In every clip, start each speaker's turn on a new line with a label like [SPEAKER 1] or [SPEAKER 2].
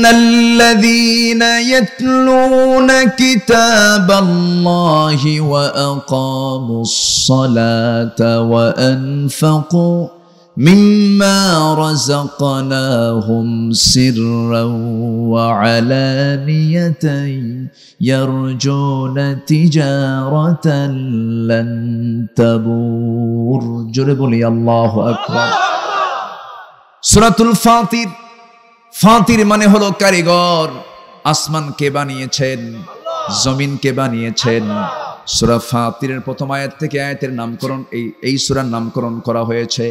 [SPEAKER 1] ইন্নাল্লাযীনা ইয়াতলুনা কিতাবাল্লাহি ওয়া আকামুস সালাতা ওয়া আনফাকু মিম্মা রাযাকনাহুম সিররাও ওয়া আলানিয়াতান ইয়ারজুনা তিজারাতান লান তাবুর। জোরে বলি আল্লাহু আকবার। সূরাতুল ফাতির, ফাতির মানে হলো কারিগর। আসমানকে বানিয়েছেন, জমিনকে বানিয়েছেন। সূরা ফাতিরের প্রথম আয়াত থেকে আয়াতের নামকরণ এই সূরার নামকরণ করা হয়েছে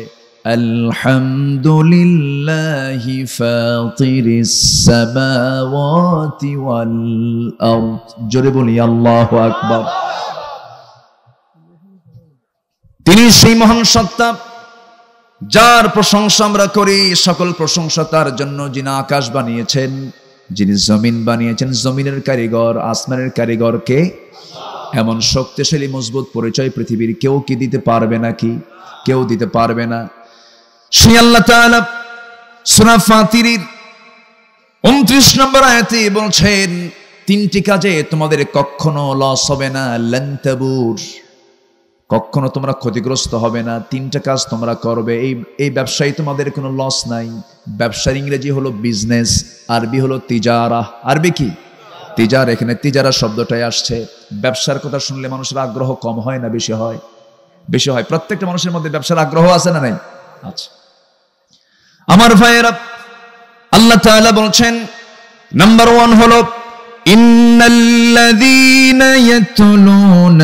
[SPEAKER 1] আলহামদুলিল্লাহি ফাতিরিস সামাওয়াতি ওয়াল আরদ। জোরে বলি আল্লাহু আকবার। তিনি সেই মহান সত্তা যার প্রশংসা আমরা করি। সকল প্রশংসা তার জন্য, যিনি আকাশ বানিয়েছেন, যিনি জমিন বানিয়েছেন। জমিনের কারিগর, আসমানের কারিগর কে? এমন শক্তিশালী মজবুত পরিচয় পৃথিবীর কেউ কি দিতে পারবে নাকি? কেউ দিতে পারবে না। সেই আল্লাহ তাআলা সূরা ফাতিরের 29 নম্বর আয়াতে বলছেন, তিনটি কাজে তোমাদের কখনো লস হবে না, লান তাবুর, কখনো তোমরা ক্ষতিগ্রস্ত হবে না। তিনটা কাজ তোমরা করবে, এই ব্যবসায় তোমাদের কোনো লস নাই। ব্যবসার ইংরেজি হলো বিজনেস, আরবি হলো তিজারা। আরবি কি? তিজারা। এখানে তিজারা শব্দটাই আসছে। ব্যবসার কথা শুনলে মানুষের আগ্রহ কম হয় না বেশি হয়? বেশি হয়। প্রত্যেকটা মানুষের মধ্যে ব্যবসার আগ্রহ আছে না নাই? আচ্ছা আমার ভাইয়েরা, আল্লাহ তাআলা বলছেন নাম্বার 1 হলো ইন্নাল্লাযীনা ইয়াতলুনা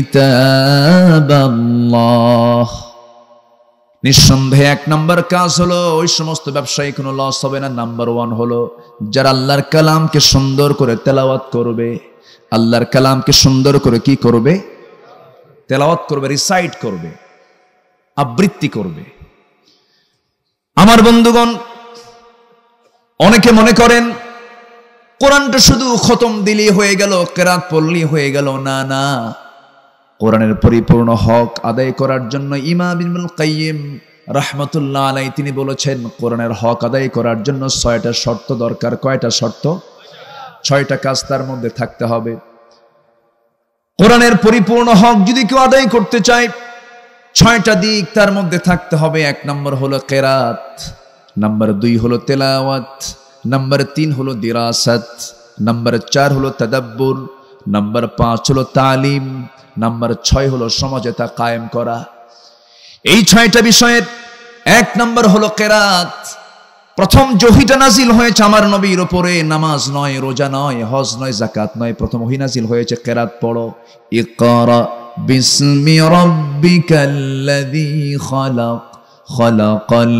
[SPEAKER 1] কিতাবাল্লাহ। নিঃসন্দেহে 1 নম্বর কাজ হলো ওই সমস্ত ব্যবসায়ী কোনো লস হবে না। নাম্বার 1 হলো যারা আল্লাহর কালামকে সুন্দর করে তেলাওয়াত করবে। আল্লাহর কালামকে সুন্দর করে কি করবে? তেলাওয়াত করবে, রিসাইট করবে, আবৃত্তি করবে। আমার বন্ধুগণ, অনেকে মনে করেন কোরআনটা শুধু খতম দিলেই হয়ে গেল, কেরাত পড়লেই হয়ে গেল। না না, কোরআনের পরিপূর্ণ হক আদায় করার জন্য ইমাম ইবনুল কাইয়িম রাহমাতুল্লাহ আলাইহি তিনি বলেছেন, কোরআনের হক আদায় করার জন্য 6টা শর্ত দরকার। কয়টা শর্ত? 6টা কাজ তার মধ্যে থাকতে হবে। কোরআনের পরিপূর্ণ হক যদি কেউ আদায় করতে চায়, 6টা দিক তার মধ্যে থাকতে হবে। 1 নম্বর হলো কেরাত, নাম্বার 2 হলো তেলাওয়াত, নাম্বার 3 হলো দিরাসাত, নাম্বার 4 হলো তাদাব্বুর, নাম্বার 5 হলো তালিম, নাম্বার 6 হলো সমাজে তা কায়েম করা। এই 6টা বিষয়ের 1 নম্বর হলো কেরাত। প্রথম ওহীটা নাজিল হয়েছে আমার নবীর উপরে। নামাজ নয়, রোজা নয়, হজ নয়, যাকাত নয়, প্রথম ওহী নাজিল হয়েছে কেরাত পড়ো। ইকরা বিসমি রাব্বিকাল্লাযী খালাক খালাকাল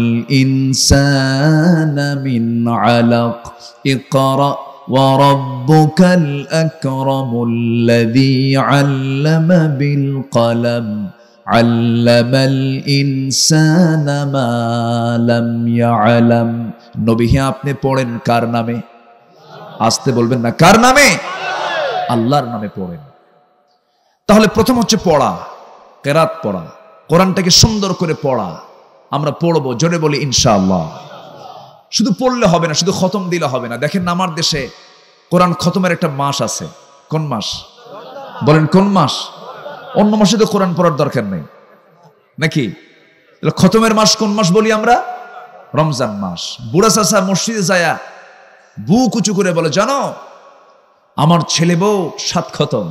[SPEAKER 1] ইনসানা মিন আলাক ইকরা ওয়া রাব্বুকাল আকরামুল্লাযী আল্লামা বিল কলম আল্লামাল ইনসানা মা লাম ইয়ালাম। নবী হে আপনি পড়েন কার নামে? আসতে বলবেন না, কার নামে? আল্লাহর নামে পড়েন। তাহলে প্রথম হচ্ছে পড়া, কেরাত পড়া, কোরআনটাকে সুন্দর করে পড়া। আমরা পড়বো, জোরে বলি ইনশাআল্লাহ। শুধু পড়লে হবে না, শুধু খতম দিলে হবে না। দেখেন আমার দেশে কোরআন খতমের একটা মাস আছে। কোন মাস? বলেন কোন মাস? অন্য মাসে তো কোরআন পড়ার দরকার নেই নাকি? খতমের মাস কোন মাস বলি আমরা? রমজান মাস। বুড়া চাচা মসজিদে যায়া বুক উঁচু করে বলে, জানো আমার ছেলে বউ 7 খতম,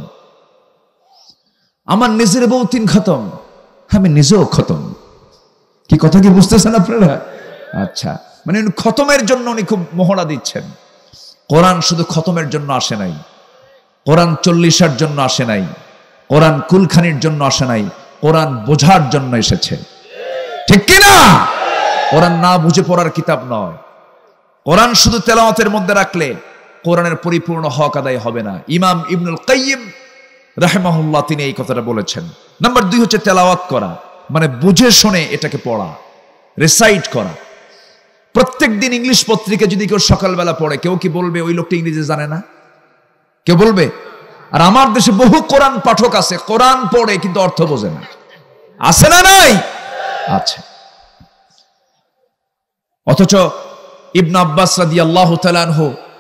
[SPEAKER 1] আমার নিজের বউ 3 খতম, আমি নিজেও খতম। কি কথা কি বুঝতেছেন আপনারা? আচ্ছা, মানে খতমের জন্য উনি খুব মহড়া দিচ্ছেন। কোরআন শুধু খতমের জন্য আসে নাই, কোরআন 40-এর জন্য আসে নাই, কোরআন কুলখানির জন্য আসে নাই, কোরআন বোঝার জন্য এসেছে। ঠিক কিনা? কোরআন না বুঝে পড়ার কিতাব নয়। কোরআন শুধু তেলাওয়াতের মধ্যে রাখলে কোরআনের পরিপূর্ণ হক আদায় হবে না। ইমাম ইবনুল কাইয়িম রাহিমাহুল্লাহ তিনি এই কথাটা বলেছেন। নাম্বার 2 হচ্ছে তেলাওয়াত করা, মানে বুঝে শুনে এটাকে পড়া, রিসাইট করা। প্রত্যেক দিন ইংলিশ পত্রিকা যদি কেউ সকালবেলা পড়ে, কেউ কি বলবে ওই লোকটা ইংরেজি জানে না? কেউ বলবে? আর আমার দেশে বহু কোরআন পাঠক আছে, কোরআন পড়ে কিন্তু অর্থ বোঝে না। আছে না নাই? আচ্ছা। অথচ ইবনে আব্বাস রাদিয়াল্লাহু তাআলা আনহু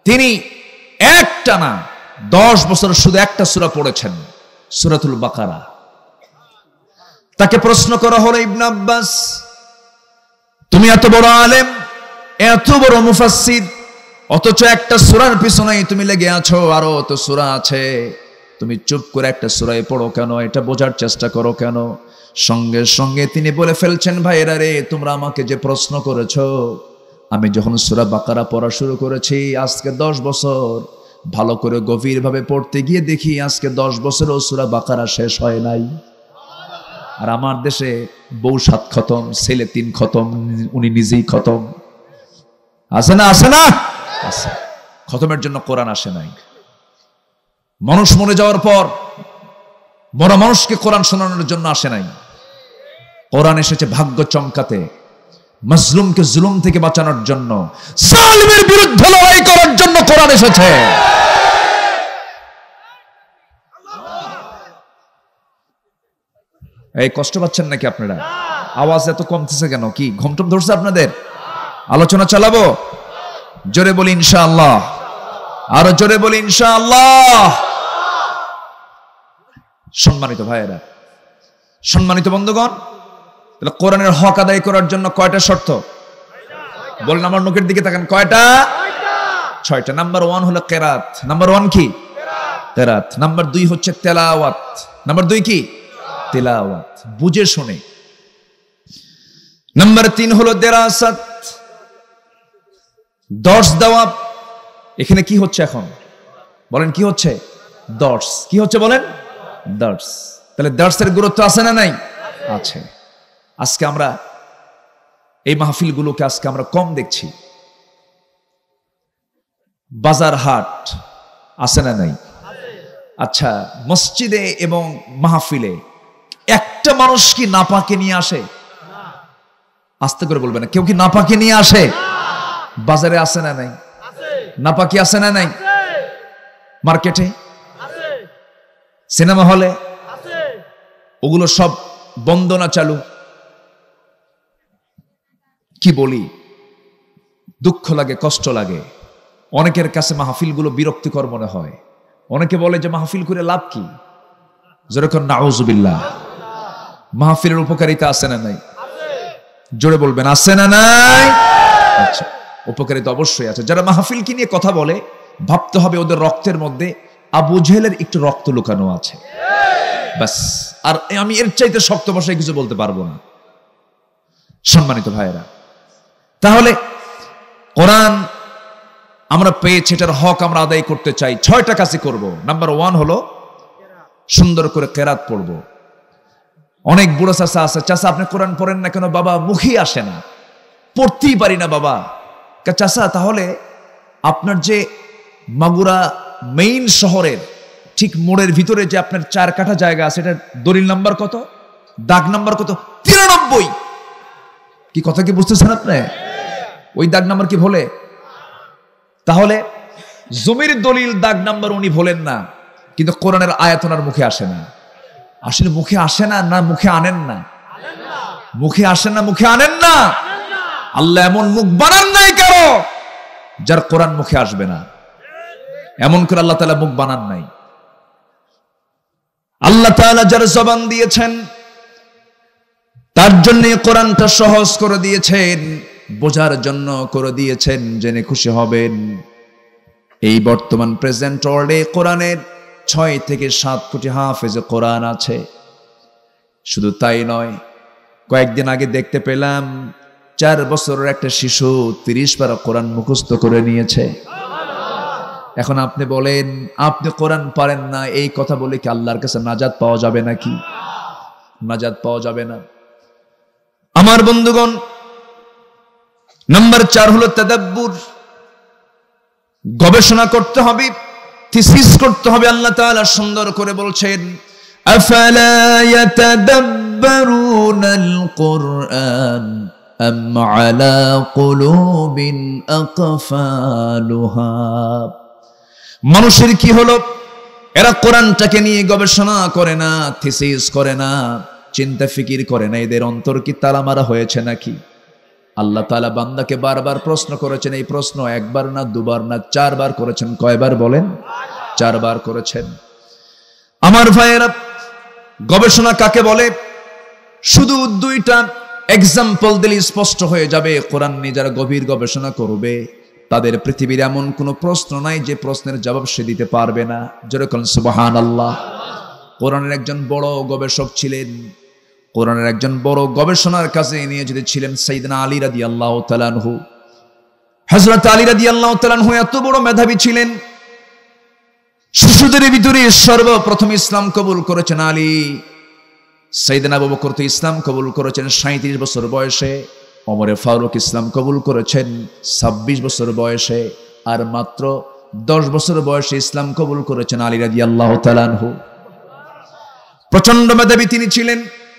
[SPEAKER 1] তিনি একটানা 10 বছর শুধু একটা সূরা পড়েছেন, সূরাতুল বাকারা। তাকে প্রশ্ন করা হলো, ইবনে আব্বাস, তুমি এত বড় আলেম, এত বড় মুফাসসির, অথচ একটা সূরার পিছনেই তুমি লেগে আছো, আরো তো সূরা আছে, তুমি চুপ করে একটা সূরাই পড়ো কেন? এটা বোঝার চেষ্টা করো কেন? সঙ্গে সঙ্গে তিনি বলে ফেলছেন, ভাইরা রে, তোমরা আমাকে যে প্রশ্ন করেছো, আমি যখন সূরা বাকারা পড়া শুরু করেছি আজকে 10 বছর, ভালো করে গভীরভাবে পড়তে গিয়ে দেখি আজকে 10 বছরও সূরা বাকারা শেষ হয় নাই। আর আমার দেশে বউ 7 খতম, ছেলে 3 খতম, উনি নিজেই খতম। আছে না? আছে না? আছে। খতমের জন্য কোরআন আসে নাই। মানুষ মরে যাওয়ার পর মরা মানুষকে কোরআন শোনানোর জন্য আসে নাই। কোরআন এসেছে ভাগ্য চমকাতে, মাজলুমকে জুলুম থেকে বাঁচানোর জন্য, জালিমের বিরুদ্ধে লড়াই করার জন্য কোরআন এসেছে। এই কষ্ট পাচ্ছেন নাকি আপনারা? আওয়াজ এত কমতেছে কেন? কি ঘুমটুম ধরছে আপনাদের? আলোচনা চালাবো? জোরে বলি ইনশাআল্লাহ, আরো জোরে বলি ইনশাআল্লাহ। সম্মানিত ভাইয়েরা, সম্মানিত বন্ধুগণ, তাহলে কোরআনের হক আদায় করার জন্য কয়টা শর্ত বলেন? আমার মুখের দিকে তাকান। কয়টা? 6টা। নাম্বার 1 হলো কেরাত। নাম্বার 1 কি? কেরাত। নাম্বার 2 হচ্ছে তেলাওয়াত। নাম্বার 2 কি? তেলাওয়াত, বুঝে শুনে। নাম্বার 3 হলো দেরাসাত, দর্স দেওয়া। এখানে কি হচ্ছে এখন বলেন? কি হচ্ছে? দর্স। কি হচ্ছে বলেন? দর্স। তাহলে দর্সের গুরুত্ব আছে না নাই? আছে। আজকে আমরা এই মাহফিলগুলোকে আজকে আমরা কম দেখছি। বাজার হাট আছে না নাই? আচ্ছা, মসজিদে এবং মাহফিলে একটা মানুষ কি নাপাকে নিয়ে আসে? আস্তে করে বলবেন, কেউ কি নাপাকে নিয়ে আসে? বাজারে আছে না নাই? নাপাকি আছে না নাই? মার্কেটে, সিনেমা হলে, ওগুলো সব বন্ধ না চালু? কি বলি, দুঃখ লাগে, কষ্ট লাগে। অনেকের কাছে মাহফিলগুলো বিরক্তিকর মনে হয়। অনেকে বলে যে মাহফিল করে লাভ কি? যেরকম নাউজুবিল্লাহ। মাহফিলের উপকারিতা আছে না নাই? জোরে বলবেন, আছে না নাই? আচ্ছা, উপকারিতা অবশ্যই আছে। যারা মাহফিলকে নিয়ে কথা বলে, ভাবতে হবে ওদের রক্তের মধ্যে আবু জেহেলের একটু রক্ত লুকানো আছে, বাস। আর আমি এর চাইতে শক্ত ভাষায় কিছু বলতে পারবো না। সম্মানিত ভাইয়েরা, তাহলে কোরআন আমরা পেয়েছি, এটার হক আমরা আদায় করতে চাই। 6টা কাজই করব। নাম্বার 1 হলো সুন্দর করে কেরাত পড়ব। অনেক বুড়ো চাচা আছে, চাচা আপনি কোরআন পড়েন না কেন? বাবা, মুখে আসে না, পড়তেই পারি না বাবা। চাচা, তাহলে আপনার যে মাগুরা মেইন শহরের ঠিক মোড়ের ভিতরে যে আপনার 4 কাঠা জায়গা আছে, এটা দলিল নাম্বার কত? দাগ নাম্বার কত? 93। কি কথা কি বুঝতেছেন আপনি? ওই দাগ নাম্বার কি ভোলে? তাহলে জমির দলিল দাগ নাম্বার উনি ভোলেন না, কিন্তু কোরআনের আয়াত ওনার মুখে আসে না। আসলে মুখে আসে না, না মুখে আনেন না? মুখে আসে না, মুখে আনেন না। আল্লাহ এমন মুখ বানান নাই কারো যার কোরআন মুখে আসবে না। এমন করে আল্লাহ তাআলা মুখ বানান নাই। আল্লাহ তাআলা যার জবান দিয়েছেন তার জন্য কোরআনটা সহজ করে দিয়েছেন, বোঝার জন্য করে দিয়েছেন, জেনে খুশি হবেন। এই বর্তমান প্রেজেন্ট ওয়ার্ল্ডে কোরআনের 6 থেকে 7 কোটি হাফেজ কোরআন আছে। শুধু তাই নয়, কয়েকদিন আগে দেখতে পেলাম 4 বছরের একটা শিশু 30 পারা কোরআন মুখস্থ করে নিয়েছে। এখন আপনি বলেন, আপনি কোরআন পারেন না, এই কথা বলে কি আল্লাহর কাছে নাজাত পাওয়া যাবে নাকি? নাজাত পাওয়া যাবে না। আমার বন্ধুগণ, নাম্বার 4 হলো তাদাব্বুর। গবেষণা করতে হবে, থিসিস করতে হবে। আল্লাহ তাআলা সুন্দর করে বলছেন, আফালা ইয়াতাদাব্বারুনাল কুরআন আম আলা কুলুবিন আকফালুহা। মানুষের কি হলো? এরা কোরআনটাকে নিয়ে গবেষণা করে না, থিসিস করে না, চিন্তা ফিকির করে না। এদের অন্তর কি তালা মারা হয়েছে নাকি? আল্লাহ তাআলা বান্দাকে বারবার প্রশ্ন করেছেন। এই প্রশ্ন একবার না, দুবার না, 4 বার করেছেন। কয়বার বলেন? 4 বার করেছেন। আমার ভাইয়েরা, গবেষণা কাকে বলে? শুধু 2টা এক্সাম্পল দিলে স্পষ্ট হয়ে যাবে। কোরআন নিয়ে যারা গভীর গবেষণা করবে তাদের পৃথিবীর এমন কোনো প্রশ্ন নাই যে প্রশ্নের জবাব সে দিতে পারবে না। জোরে বলেন সুবহানাল্লাহ। কোরআনের একজন বড় গবেষক ছিলেন, কোরআনের একজন বড় গবেষণার কাজে নিয়ে যদি ছিলেন সাইয়েদনা আলী রাদিয়াল্লাহু তাআলা আনহু। হযরত আলী রাদিয়াল্লাহু তাআলা আনহু এত বড় মেধাবী ছিলেন, শিশুদের ভিতরে সর্বপ্রথম ইসলাম কবুল করেছেন আলী। সাইয়েদনা আবু বকর তো ইসলাম কবুল করেছেন 37 বছর বয়সে, ওমরে ফারুক ইসলাম কবুল করেছেন 26 বছর বয়সে, আর মাত্র 10 বছর বয়সে ইসলাম কবুল করেছেন আলী রাদিয়াল্লাহু তাআলা আনহু। প্রচন্ড মেধাবী তিনি ছিলেন,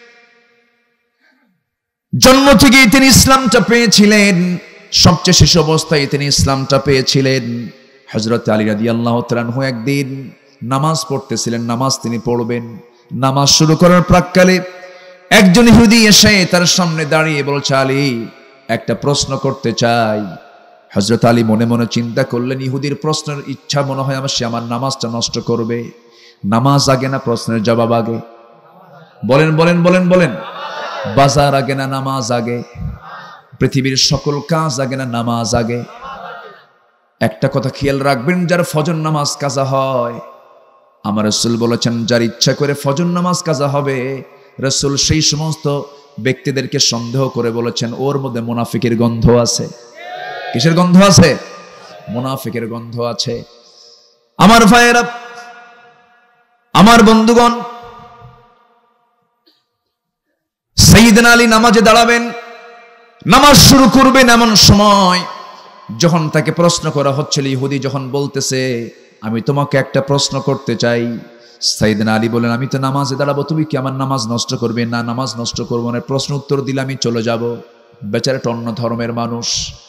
[SPEAKER 1] জন্ম থেকেই তিনি ইসলামটা পেয়েছিলেন, সবচেয়ে শিশু অবস্থায় তিনি ইসলামটা পেয়েছিলেন। হযরত আলী রাদিয়াল্লাহু তাআলা আনহু একদিন নামাজ পড়তেছিলেন, নামাজ তিনি পড়বেন। নামাজ শুরু করার প্রাক্কালে একজন ইহুদি এসে তার সামনে দাঁড়িয়ে বলছে, আলী একটা প্রশ্ন করতে চাই। হযরত আলী মনে মনে চিন্তা করলেন, ইহুদির প্রশ্নের ইচ্ছা মনে হয় সে আমার নামাজটা নষ্ট করবে। নামাজ আগে না প্রশ্নের জবাব আগে? বলেন বলেন বলেন বলেন। বাজার আগে না নামাজ আগে? পৃথিবীর সকল কাজ আগে না নামাজ আগে? একটা কথা খেয়াল রাখবেন, যার ফজর নামাজ কাজা হয়, আমার রাসূল বলেছেন যার ইচ্ছা করে ফজর নামাজ কাজা হবে, রাসূল সেই সমস্ত ব্যক্তিদেরকে সন্দেহ করে বলেছেন ওর মধ্যে মুনাফিকের গন্ধ আছে। কিসের গন্ধ আছে? মুনাফিকের গন্ধ আছে। আমার ভাইয়েরা, আমার বন্ধুগণ, সাইয়েদনা আলী নামাজে দাঁড়াবেন, নামাজ শুরু করবেন। এমন সময় যখন তাকে প্রশ্ন করা হচ্ছিল, ইহুদি যখন বলতেছে আমি তোমাকে একটা প্রশ্ন করতে চাই, সাইয়েদনা আলী বলেন আমি তো নামাজে দাঁড়াবো, তুমি কি আমার নামাজ নষ্ট করবে? না, নামাজ নষ্ট করবো না। প্রশ্ন উত্তর দিলে আমি চলে যাব। বেচারাটা অন্য ধর্মের মানুষ,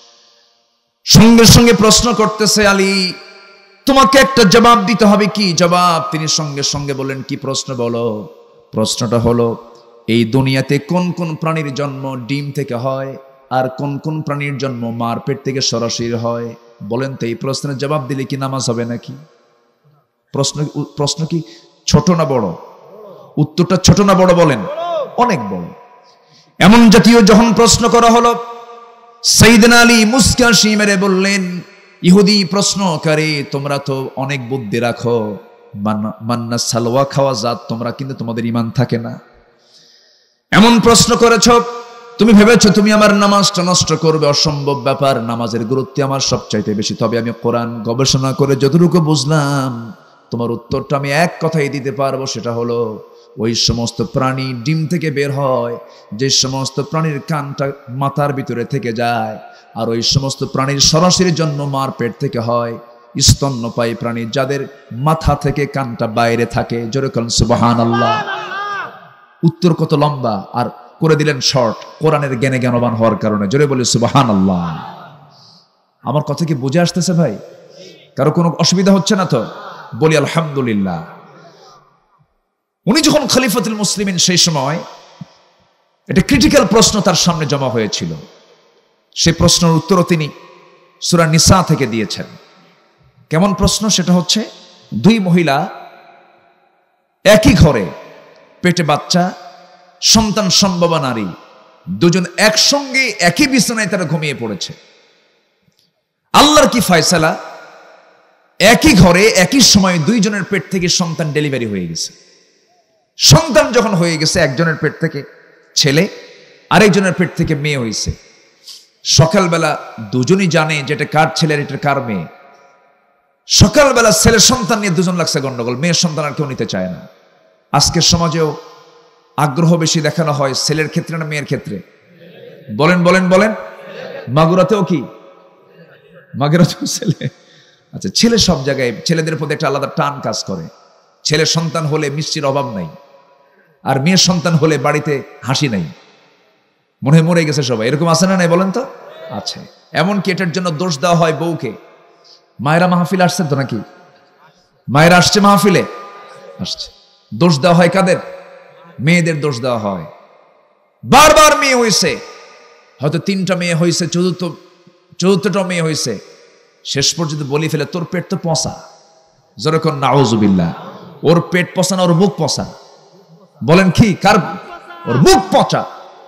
[SPEAKER 1] সঙ্গে সঙ্গে প্রশ্ন করতেছে, আলী তোমাকে একটা জবাব দিতে হবে। কি জবাব? তিনি সঙ্গে সঙ্গে বলেন, কি প্রশ্ন বলো? প্রশ্নটা হলো, এই দুনিয়াতে কোন কোন প্রাণীর জন্ম ডিম থেকে হয় আর কোন কোন প্রাণীর জন্ম মার পেট থেকে সরাসরি হয়? বলেন তো এই প্রশ্নের জবাব দিলে কি নামাজ হবে নাকি? প্রশ্ন কি ছোট না বড়? উত্তরটা ছোট না বড়? বলেন। অনেক বড়। এমন জাতীয় যখন প্রশ্ন করা হলো, সাইয়েদনা আলী মুস্কি হাসি মেরে বললেন, ইহুদি প্রশ্নকারী তোমরা তো অনেক বুদ্ধি রাখো, মান্না সালওয়া খাওয়া জাত তোমরা, কিন্তু তোমাদের ঈমান থাকে না। এমন প্রশ্ন করেছ, তুমি ভেবেছো তুমি আমার নামাজটা নষ্ট করবে, অসম্ভব ব্যাপার। নামাজের গুরুত্ব আমার সবচাইতে বেশি। তবে আমি কোরআন গবেষণা করে যতটুকু বুঝলাম, তোমার উত্তরটা আমি এক কথাই দিতে পারবো, সেটা হলো ওই সমস্ত প্রাণী ডিম থেকে বের হয় যে সমস্ত প্রাণীর কানটা মাথার ভিতরে থেকে যায়, আর ওই সমস্ত প্রাণীর সরাসরি জন্ম মার পেট থেকে হয় স্তন্যপায়ী প্রাণী, যাদের মাথা থেকে কানটা বাইরে থাকে। জোরে বলেন সুবহানাল্লাহ। উত্তর কত লম্বা, আর করে দিলেন শর্ট, কোরআনের জ্ঞানে জ্ঞানবান হওয়ার কারণে। জোরে বলি সুবহানাল্লাহ। আমার কথা কি বুঝে আসতেছে ভাই? কারো কোনো অসুবিধা হচ্ছে না তো? বলি আলহামদুলিল্লাহ। উনি যখন খলিফাতুল মুসলিমিন, সেই সময় এটা ক্রিটিক্যাল প্রশ্ন তার সামনে জমা হয়েছিল। সেই প্রশ্নের উত্তরও তিনি সূরা নিসা থেকে দিয়েছেন। কেমন প্রশ্ন সেটা হচ্ছে, দুই মহিলা একই ঘরে, পেটে বাচ্চা, সন্তান সম্ভবা নারী, দুজন একসঙ্গে একই বিছানায় তারা ঘুমিয়ে পড়েছে। আল্লাহর কি ফয়সালা, একই ঘরে একই সময় দুইজনের পেট থেকে সন্তান ডেলিভারি হয়ে গেছে। সন্তান যখন হয়ে গেছে, একজনের পেট থেকে ছেলে, আরেকজনের পেট থেকে মেয়ে হয়েছে। সকালবেলা দুজনই জানে যেটা কার ছেলের, এটা কার মেয়ে। সকালবেলা ছেলের সন্তান নিয়ে দুজন লাগছে গন্ডগোল, মেয়ের সন্তান আর কেউ নিতে চায় না। আজকের সমাজেও আগ্রহ বেশি দেখানো হয় ছেলের ক্ষেত্রে না মেয়ের ক্ষেত্রে? বলেন বলেন বলেন। মাগুরাতেও কি? মাগুরাতেও ছেলে। আচ্ছা, ছেলে সব জায়গায়, ছেলেদের প্রতি একটা আলাদা টান কাজ করে। ছেলের সন্তান হলে মিষ্টির অভাব নাই, আর মেয়ের সন্তান হলে বাড়িতে হাসি নাই, মনে হয় মরে গেছে সবাই। এরকম আছে না নাই বলেন তো? আছে। এমনকি এটার জন্য দোষ দেওয়া হয় বউকে। মায়েরা মাহফিল আসছেন তো নাকি? মায়েরা আসছে মাহফিলে? আসছে। দোষ দেওয়া হয় কাদের? মেয়েদের দোষ দেওয়া হয়। বারবার মেয়ে হয়েছে, হয়তো 3টা মেয়ে হয়েছে, চতুর্থটা মেয়ে হয়েছে, শেষ পর্যন্ত বলি ফেলে তোর পেট তো পচা। যেরকম নাউজুবিল্লাহ, ওর পেট পচা না ওর মুখ পচা? বলেন কি কার? ওর মুখ পচা।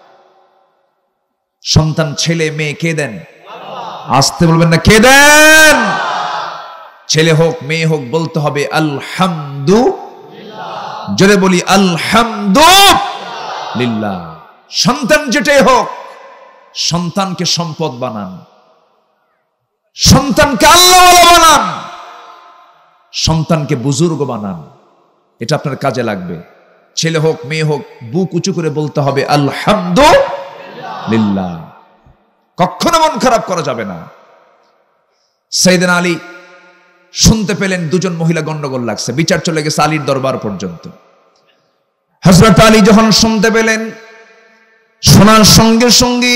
[SPEAKER 1] সন্তান ছেলে মেয়ে কে দেন? আসতে বলবেন না, কে দেন? ছেলে হোক মেয়ে হোক বলতে হবে আলহামদুলিল্লাহ। জোরে বলি আলহামদুলিল্লাহ। সন্তান যেটাই হোক, সন্তানকে সম্পদ বানান, সন্তানকে আল্লাহওয়ালা বানান, সন্তানকে বুজুর্গ বানান। এটা আপনার কাজে লাগবে। ছেলে হোক মেয়ে হোক বুক উঁচু করে বলতে হবে আলহামদুলিল্লাহ। কখনো মন খারাপ করা যাবে না। সাইয়েদনা আলী শুনতে পেলেন দুজন মহিলা গন্ডগোল লাগছে, বিচার চলে গেছে আলীর দরবার পর্যন্ত। হযরত আলী যখন শুনতে পেলেন, শোনার সঙ্গে সঙ্গে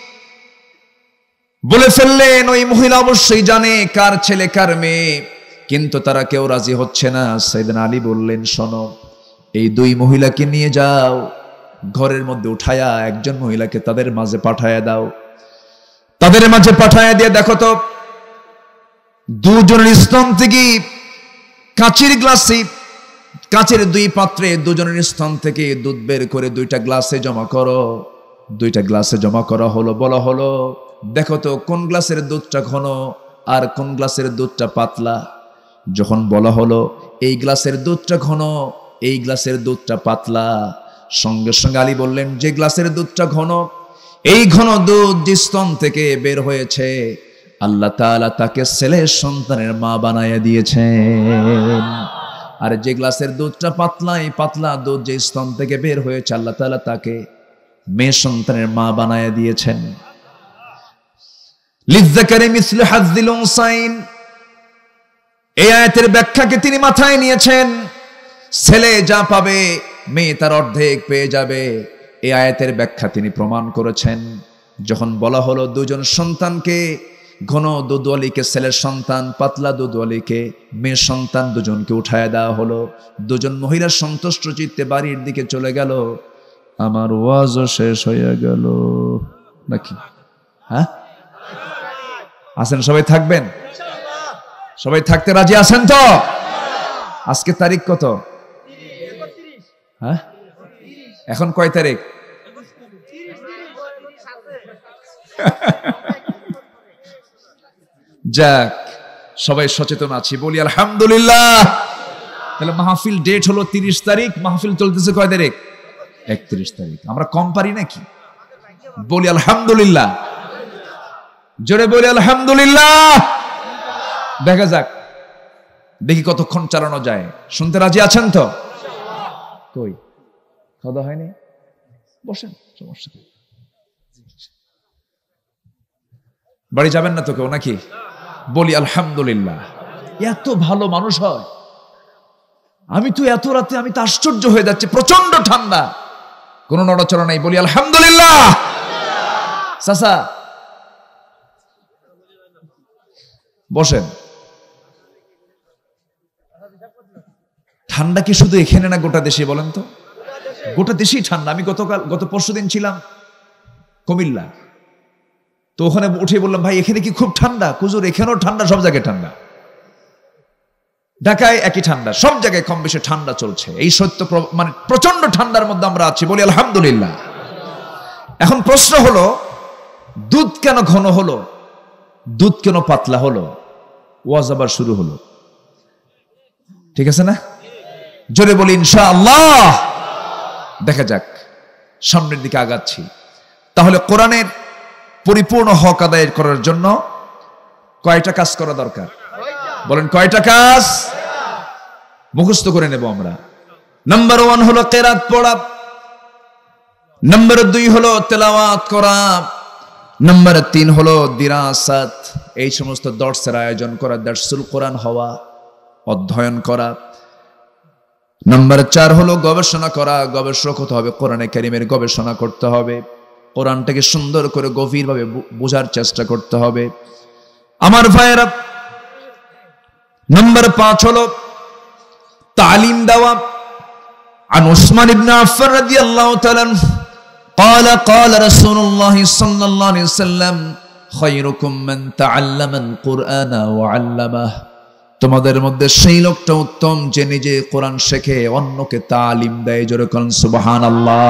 [SPEAKER 1] বলে ফেললেন ওই মহিলা অবশ্যই জানে কার ছেলে কার মেয়ে, কিন্তু তারা কেউ রাজি হচ্ছে না। সাইয়েদনা আলী বললেন, শোনো, এই 2 মহিলাকে নিয়ে যাও, ঘরের মধ্যে উঠায়া একজন মহিলাকে তাদের মাঝে পাঠায়া দাও। তাদের মাঝে পাঠায়া দিয়ে দেখো তো, 2 জনের স্তন থেকে কাচের গ্লাসে, কাচের 2 পাত্রে 2 জনের স্তন থেকে দুধ বের করে 2টা গ্লাসে জমা করো। 2টা গ্লাসে জমা করা হলো। বলা হলো, দেখো তো কোন গ্লাসের দুধটা ঘন আর কোন গ্লাসের দুধটা পাতলা। যখন বলা হলো এই গ্লাসের দুধটা ঘন, এই গ্লাসের দুধটা পাতলা, সঙ্গে সঙ্গে আলী বললেন, যে গ্লাসের দুধটা ঘন, এই ঘন দুধ যে স্তন থেকে বের হয়েছে, আল্লাহ তাআলা তাকে ছেলে সন্তানের মা বানায়া দিয়েছেন। আর যে গ্লাসের দুধটা পাতলা, এই পাতলা দুধ যে স্তন থেকে বের হয়েছে, আল্লাহ তাআলা তাকে মেয়ে সন্তানের মা বানায়া দিয়েছেন। লিযযাকারি মিসলু হাযযিল উনসাইন, এই আয়াতের ব্যাখ্যাকে তিনি মাথায় নিয়েছেন। ছেলে যা পাবে মেয়ে তার অর্ধেক পেয়ে যাবে, এই আয়াতের ব্যাখ্যা তিনি প্রমাণ করেছেন। যখন বলা হলো 2 জন সন্তানকে, ঘন দুধওয়ালিকে ছেলের সন্তান, পাতলা দুধওয়ালিকে মেয়ে সন্তান, 2 জনকে উঠায় দেওয়া হলো। 2 জন মহিলা সন্তুষ্ট চিত্তে বাড়ির দিকে চলে গেল। আমার ওয়াজও শেষ হয়ে গেল নাকি? হ্যাঁ, আছেন? সবাই থাকবেন? সবাই থাকতে রাজি আছেন তো? আজকে তারিখ কত? হ্যাঁ, এখন কয় তারিখ? যাক, সবাই সচেতন আছি, বলি আলহামদুলিল্লাহ। তাহলে মাহফিল ডেট হলো 30 তারিখ, মাহফিল চলতেছে কয় তারিখ? 31 তারিখ। আমরা কম পারি নাকি? বলি আলহামদুলিল্লাহ, জোরে বলি আলহামদুলিল্লাহ। দেখা যাক, দেখি কতক্ষণ চালানো যায়। শুনতে রাজি আছেন তো? কই খাওয়া হয়নি? বসেন, সমস্যা নেই। বাড়ি যাবেন না তো কেউ নাকি? বলি আলহামদুলিল্লাহ। এত ভালো মানুষ হয়। আমি তো এত রাতে আমি তো আশ্চর্য হয়ে যাচ্ছে, প্রচন্ড ঠান্ডা, কোনো নড়াচড়া নাই। বলি আলহামদুলিল্লাহ। চাচা বসেন। ঠান্ডা কি শুধু এখানে না গোটা দেশে? বলেন তো, গোটা দেশেই ঠান্ডা। আমি গত পরশুদিন ছিলাম কুমিল্লা, তো ওখানে উঠে বললাম, ভাই এখানে কি খুব ঠান্ডা? হুজুর এখানেও ঠান্ডা, সব জায়গায় ঠান্ডা। ঢাকায় একই ঠান্ডা, সব জায়গায় কম বেশি ঠান্ডা চলছে। এই সত্য, মানে প্রচন্ড ঠান্ডার মধ্যে আমরা আছি। বলি আলহামদুলিল্লাহ। এখন প্রশ্ন হলো, দুধ কেন ঘন হলো? দুধ কেন পাতলা হলো? ওয়াজ আবার শুরু হলো, ঠিক আছে না? জোরে বলি ইনশাআল্লাহ। দেখা যাক, সামনের দিকে আগাচ্ছি। তাহলে কোরআনের পরিপূর্ণ হক আদায় করার জন্য কয়টা কাজ করা দরকার? বলেন কয়টা কাজ? মুখস্থ করে নেব আমরা। নাম্বার 1 হলো কিরাত পড়া, নাম্বার 2 হলো তেলাওয়াত করা, নাম্বার 3 হলো দিরাসাত, এই সমস্ত দর্সের আয়োজন করা, দারসুল কোরআন হওয়া, অধ্যয়ন করা। নাম্বার 4 হলো গবেষণা করা, গবেষক হতে হবে, কোরআনে কারীমের গবেষণা করতে হবে, কোরআনটাকে সুন্দর করে গভীরভাবে বোঝার চেষ্টা করতে হবে আমার ভাইয়েরা। নাম্বার 5 হলো তালিম দেওয়া। আন উসমান ইবনে আফফান রাদিয়াল্লাহু তাআলা قال قال رسول الله صلى الله عليه وسلم خيركم من تعلم القرآن وعلمه তোমাদের মধ্যে সেই লোকটা উত্তম যে নিজে কোরআন শেখে অন্যকে তালিম দেয়। জোরে বলুন সুবহানাল্লাহ।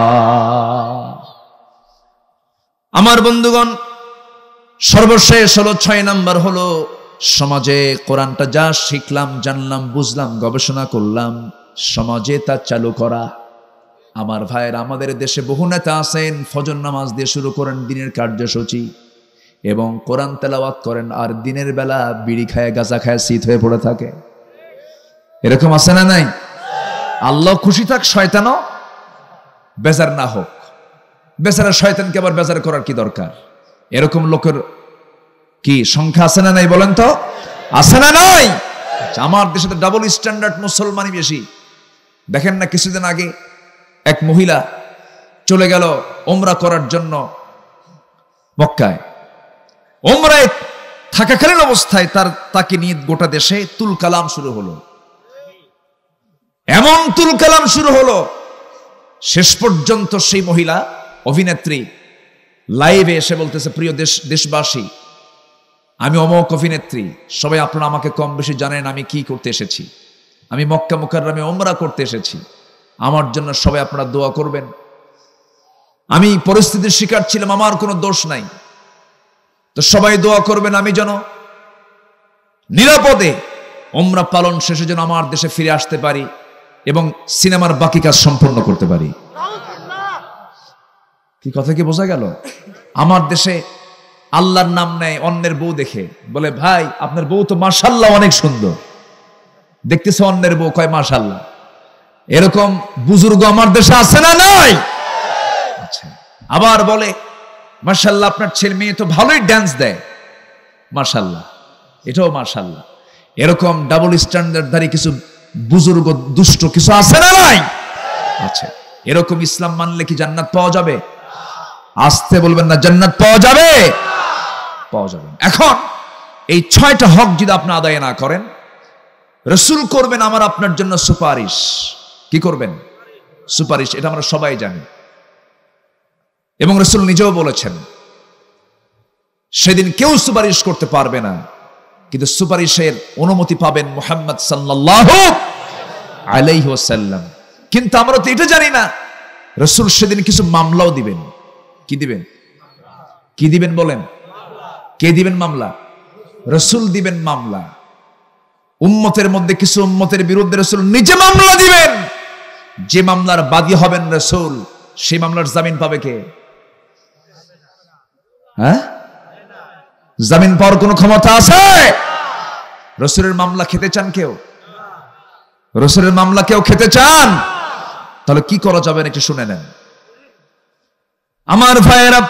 [SPEAKER 1] আমার বন্ধুগণ, সর্বশেষ হলো 6 নাম্বার হলো সমাজে কোরআনটা যা শিখলাম, জানলাম, বুঝলাম, গবেষণা করলাম, সমাজে তা চালু করা। আমার ভাইয়ের, আমাদের দেশে বহু নেতা আছেন, ফজর নামাজ দিয়ে শুরু করেন দিনের কার্যসূচি এবং কোরআন তেলাওয়াত করেন, আর দিনের বেলা বিড়ি খায়, গাঁজা খায়, শীত হয়ে পড়ে থাকে। এরকম আছে না নাই? আল্লাহ খুশি থাক, শয়তানও বেজার না হোক। বেচারা শয়তানকে আবার বেজার করার কি দরকার? এরকম লোকের কি সংখ্যা আছে না নাই বলেন তো? আছে না নাই? আমার দেশে তো ডাবল স্ট্যান্ডার্ড মুসলমানই বেশি। দেখেন না, কিছুদিন আগে এক মহিলা চলে গেল ওমরা করার জন্য মক্কায়। ওমরায় থাকাকালীন অবস্থায় তাকে নিয়ে গোটা দেশে তুল কালাম শুরু হলো। এমন তুল কালাম শুরু হলো, শেষ পর্যন্ত সেই মহিলা অভিনেত্রী লাইভে এসে বলতেছে, প্রিয় দেশবাসী, আমি অমক অভিনেত্রী, সবাই আপনারা আমাকে কম বেশি জানেন আমি কি করতে এসেছি। আমি মক্কা মুকাররমে ওমরা করতে এসেছি, আমার জন্য সবাই আপনারা দোয়া করবেন। আমি পরিস্থিতির শিকার ছিলাম, আমার কোনো দোষ নাই, তো সবাই দোয়া করবেন আমি যেন নিরাপদে ওমরা পালন শেষে যেন আমার দেশে ফিরে আসতে পারি এবং সিনেমার বাকি কাজ সম্পন্ন করতে পারি। কি কথা কি বোঝা গেল? আমার দেশে আল্লাহর নাম নেয় অন্যের বউ দেখে, বলে ভাই আপনার বউ তো মাশাআল্লাহ অনেক সুন্দর, দেখতেছে অন্যের বউ, কয় মাশাআল্লাহ। এরকম বুজুর্গ আমার দেশে আছে না নাই? আচ্ছা, আবার বলে মাশাআল্লাহ আপনার ছেলে মেয়ে তো ভালোই ড্যান্স দেয়, মাশাআল্লাহ, এটাও মাশাআল্লাহ। এরকম ডাবল স্ট্যান্ডার্ডধারী কিছু বুজুর্গ দুষ্ট কিছু আছে না নাই? আচ্ছা, এরকম ইসলাম মানলে কি জান্নাত পাওয়া যাবে? আসতে বলবেন না, জান্নাত পাওয়া যাবে? পাওয়া যাবে। এখন এই 6টা হক যদি আপনি আদায় না করেন, রাসূল করবেন আমার আপনার জন্য সুপারিশ। কি করবেন? সুপারিশ। এটা আমরা সবাই জানি এবং রাসূল নিজেও বলেছেন সেদিন কেউ সুপারিশ করতে পারবে না, কিন্তু সুপারিশের অনুমতি পাবেন মুহাম্মদ সাল্লাল্লাহু আলাইহি ওয়াসাল্লাম। কিন্তু আমরা তো এটা জানি না, রাসূল সেদিন কিছু মামলাও দিবেন। কি দিবেন? কি দিবেন বলেন? কে দিবেন মামলা? রাসূল দিবেন মামলা। উম্মতের মধ্যে কিছু উম্মতের বিরুদ্ধে রাসূল নিজে মামলা দিবেন। যে মামলার বাদী হবেন রাসূল, সেই মামলার জামিন পাবে কে? হ্যাঁ, জামিন পাওয়ার কোন ক্ষমতা আছে? রাসূলের মামলা খেতে চান কেউ? রাসূলের মামলা কেউ খেতে চান? তাহলে কি করা যাবে একটু শুনে নেন। আমার ভাইয়েরা,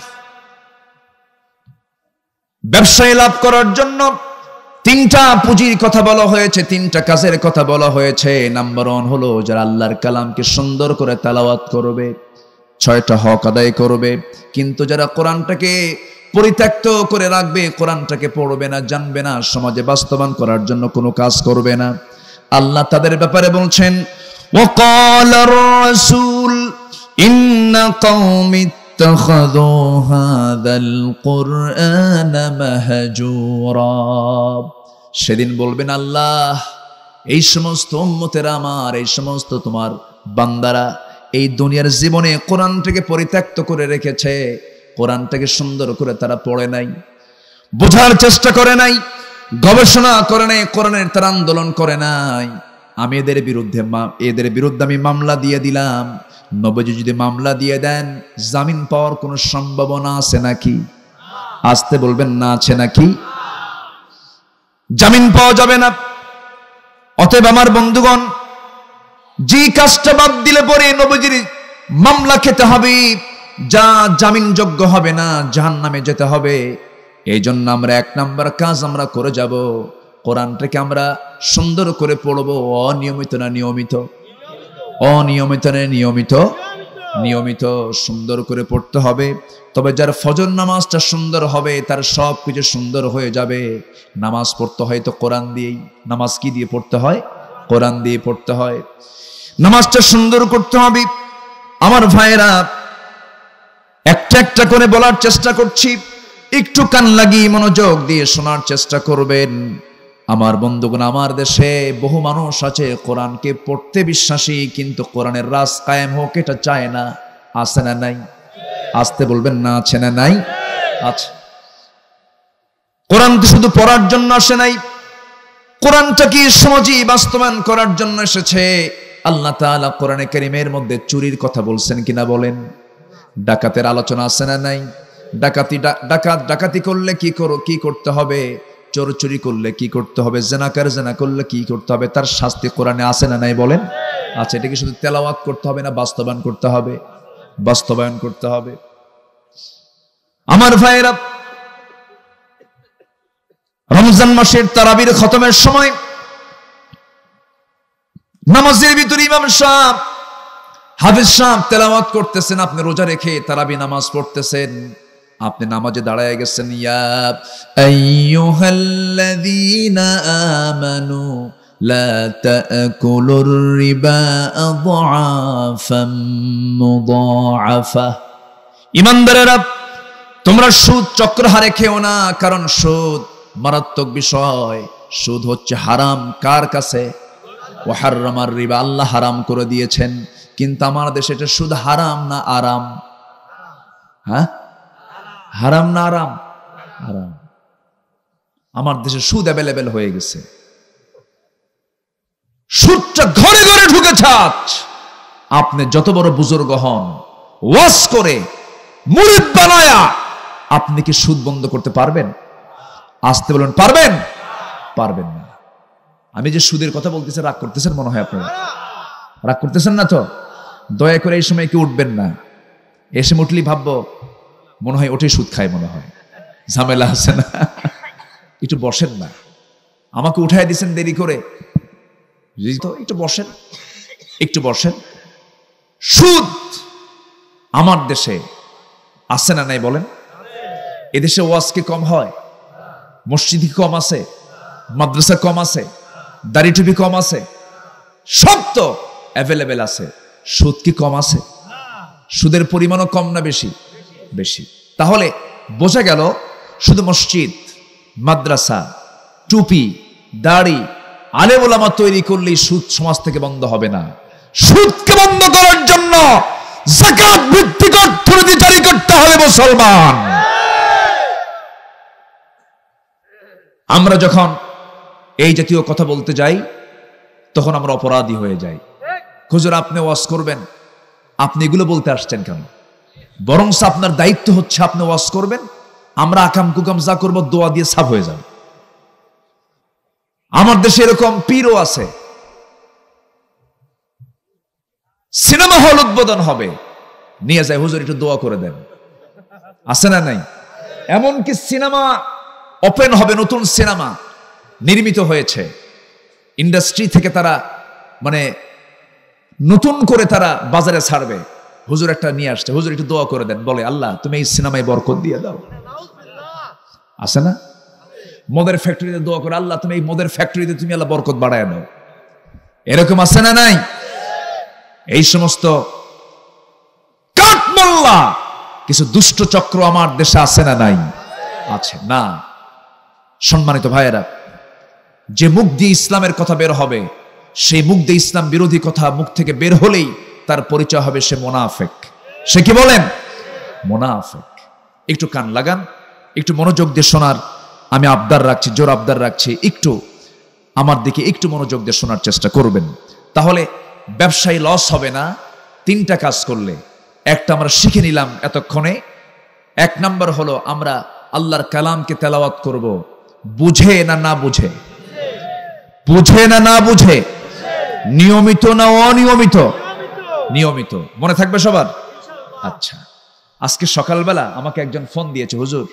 [SPEAKER 1] ব্যবসায় লাভ করার জন্য 3টা পুঁজির কথা বলা হয়েছে, 3টা কাজের কথা বলা হয়েছে। নাম্বার 1 হলো যারা আল্লাহর কালামকে সুন্দর করে তেলাওয়াত করবে, 6টা হক আদায় করবে। কিন্তু যারা কোরআনটাকে পরিত্যক্ত করে রাখবে, কোরআনটাকে পড়বে না, জানবে না, সমাজে বাস্তবায়ন করার জন্য কোনো কাজ করবে না, আল্লাহ তাদের ব্যাপারে বলছেন ওয়াকালার রাসূল ইন্না কওমি ইত্তাখাযু হাযাল কুরআনা মাহজুরা। সেদিন বলবেন আল্লাহ, এই সমস্ত উম্মতেরা আমার, এই সমস্ত তোমার বান্দারা এই দুনিয়ার জীবনে কোরআনটাকে পরিত্যক্ত করে রেখেছে, কোরআনটাকে সুন্দর করে তারা পড়ে নাই, বোঝার চেষ্টা করে নাই, গবেষণা করে নাই, কোরআনের তারা আন্দোলন করে নাই। আমি এদের বিরুদ্ধে আমি মামলা দিয়ে দিলাম। নবীজি যদি মামলা দিয়ে দেন, জামিন পাওয়ার কোনো সম্ভাবনা আছে নাকি? আসতে বলবেন না, আছে নাকি? জামিন পাওয়া যাবে না। অতএব আমার বন্ধুগণ, যে কাজটা বাদ দিলে পরে নবীজির মামলা খেতে হবে, যা জামিনযোগ্য হবে না, জাহান্নামে যেতে হবে। এই জন্য আমরা 1 নাম্বার কাজ আমরা করে যাব, কোরআনটাকে আমরা সুন্দর করে পড়বো। অনিয়মিত না নিয়মিত? অনিয়মিত না নিয়মিত? নিয়মিত সুন্দর করে পড়তে হবে। তবে যার ফজর নামাজটা সুন্দর হবে, তার সব কিছু সুন্দর হয়ে যাবে। নামাজ পড়তে হয় তো কোরআন দিয়েই। নামাজ কি দিয়ে পড়তে হয়? কোরআন দিয়ে পড়তে হয়। নামাজটা সুন্দর করতে হবে। আমার ভাইয়েরা, একটা একটা করে বলার চেষ্টা করছি, একটু কান লাগিয়ে মনোযোগ দিয়ে শোনার চেষ্টা করবেন। আমার বন্ধুগণ, আমার দেশে বহু মানুষ আছে কোরআনকে পড়তে বিশ্বাসী, কিন্তু কোরআনের রাজ কায়েম হোক এটা চায় না। আছে না নাই? আসতে বলবেন না, আছে না নাই? আছে। কোরআন তো শুধু পড়ার জন্য আসে নাই, কোরআনটা কি সমাজে বাস্তবায়ন করার জন্য এসেছে। আল্লাহ তাআলা কোরআনে কারীমের মধ্যে চুরির কথা বলছেন কিনা বলেন? ডাকাতের আলোচনা আছে না নাই? ডাকাতি করলে কি করতে হবে, চোর চুরি করলে কি করতে হবে, জেনা করলে কি করতে হবে, তার শাস্তি কোরআনে আছে না নাই বলেন? আচ্ছা, এটা কি শুধু তেলাওয়াত করতে হবে না বাস্তবায়ন করতে হবে? বাস্তবায়ন করতে হবে। আমার ভাইয়েরা, রমজান মাসের তারাবির খতমের সময় নামাজের ভিতরে ইমাম সাহেব, হাফেজ সাহেব তেলাওয়াত করতেছেন, আপনি রোজা রেখে তারাবি নামাজ পড়তেছেন, আপনি নামাজে দাঁড়ায় গেছেন। ইয়া আইয়ুহাল্লাযীনা আমানু লা তাকুলুর রিবা আযআফাম মুযাআফা। ঈমানদারেরা, তোমরা সুদ চক্রহারে খেও না, কারণ সুদ মারাত্মক বিষয়। সুদ হচ্ছে হারাম কার কাছে? ওয়া হাররামার রিবা, আল্লাহ হারাম করে দিয়েছেন। কিন্তু আমার দেশে এটা সুদ হারাম না আরাম? হ্যাঁ, হারাম না আরাম? হারাম। আমার দেশে সুদ অ্যাভেলেবেল হয়ে গেছে, সুদটা ঘরে ঘরে ঢুকেছে। আপনি যত বড় বুজুর্গ হন, ওয়াজ করে মুরিদ বানায়া, আপনি কি সুদ বন্ধ করতে পারবেন? আসতে বলুন, পারবেন? পারবেন না। আমি যে সুদের কথা বলতেছি, রাগ করতেছেন মনে হয় আপনারা? রাগ করতেছেন না তো? দয়া করে এই সময় কি উঠবেন না। এসে উঠলি ভাববো মনে হয় ওঠে সুদ খায়, মনে হয় ঝামেলা আছে না। একটু বসেন না, আমাকে উঠাই দিচ্ছেন দেরি করে, একটু বসেন, একটু বসেন। সুদ আমার দেশে আছে না নাই বলেন? এদেশে ওয়াজ কি কম হয়? মসজিদ কি কম আছে? মাদ্রাসা কম আছে? দাড়ি টুপি কম আছে? সব তো অ্যাভেলেবেল আছে। সুদ কি কম আছে? সুদের পরিমাণও কম না বেশি? বেশি। তাহলে বোঝা গেল শুধু মসজিদ, মাদ্রাসা, টুপি, দাড়ি, আলেম ওলামা তৈরি করলেই সুদ সমাজ থেকে বন্ধ হবে না। সুদকে বন্ধ করার জন্য যাকাত ভিত্তিক অর্থনীতি জারি করতে হবে মুসলমান। আমরা যখন এই জাতীয় কথা বলতে যাই, তখন আমরা অপরাধী হয়ে যাই। হুজুর, আপনি ওয়াজ করবেন, আপনি এগুলো বলতে আসছেন কেন? বরং আপনার দায়িত্ব হচ্ছে আপনি ওয়াজ করবেন, আমরা আকাম কুকাম যা করবো দোয়া দিয়ে সাফ হয়ে যাবে। আমার দেশে এরকম পীরও আছে, সিনেমা হল উদ্বোধন হবে, নিয়ে যায়, হুজুর একটু দোয়া করে দেন। আছে না নাই? এমনকি সিনেমা ওপেন হবে, নতুন সিনেমা নির্মিত হয়েছে, ইন্ডাস্ট্রি থেকে তারা মানে নতুন করে তারা বাজারে ছাড়বে, হুজুর একটা নিয়ে আসছে, হুজুর একটু দোয়া করে দেন, বলে আল্লাহ তুমি এই সিনেমায় বরকত দিয়ে দাও। আছে না? মদের ফ্যাক্টরিতে দোয়া করে, আল্লাহ তুমি এই মদের ফ্যাক্টরিতে তুমি আল্লাহ বরকত বাড়ায় দাও। এরকম আছে না নাই? এই সমস্ত কাঠমোল্লা কিছু দুষ্ট চক্র আমার দেশে আছে না নাই? আছে না। সম্মানিত ভাইয়েরা, যে মুখ দিয়ে ইসলামের কথা বের হবে, সেই মুখ দিয়ে ইসলাম বিরোধী কথা মুখ থেকে বের হলেই তার পরিচয় হবে সে মুনাফিক। সে কি বলেন? মুনাফিক। একটু কান লাগান, একটু মনোযোগ দিয়ে শোনার আমি আবদার রাখছি, জোর আবদার রাখছি, একটু আমার দিকে একটু মনোযোগ দিয়ে শোনার চেষ্টা করবেন। তাহলে ব্যবসায়ী লস হবে না। তিনটা কাজ করলে, একটা আমরা শিখে নিলাম এতক্ষণে। এক নাম্বার হলো আমরা আল্লাহর কালামকে তেলাওয়াত করব, বুঝে না না বুঝে, বুঝে না না বুঝে, নিয়মিত না অনিয়মিত? নিয়মিত। মনে থাকবে সবার? আচ্ছা, আজকে সকালবেলা আমাকে একজন ফোন দিয়েছে, হুজুর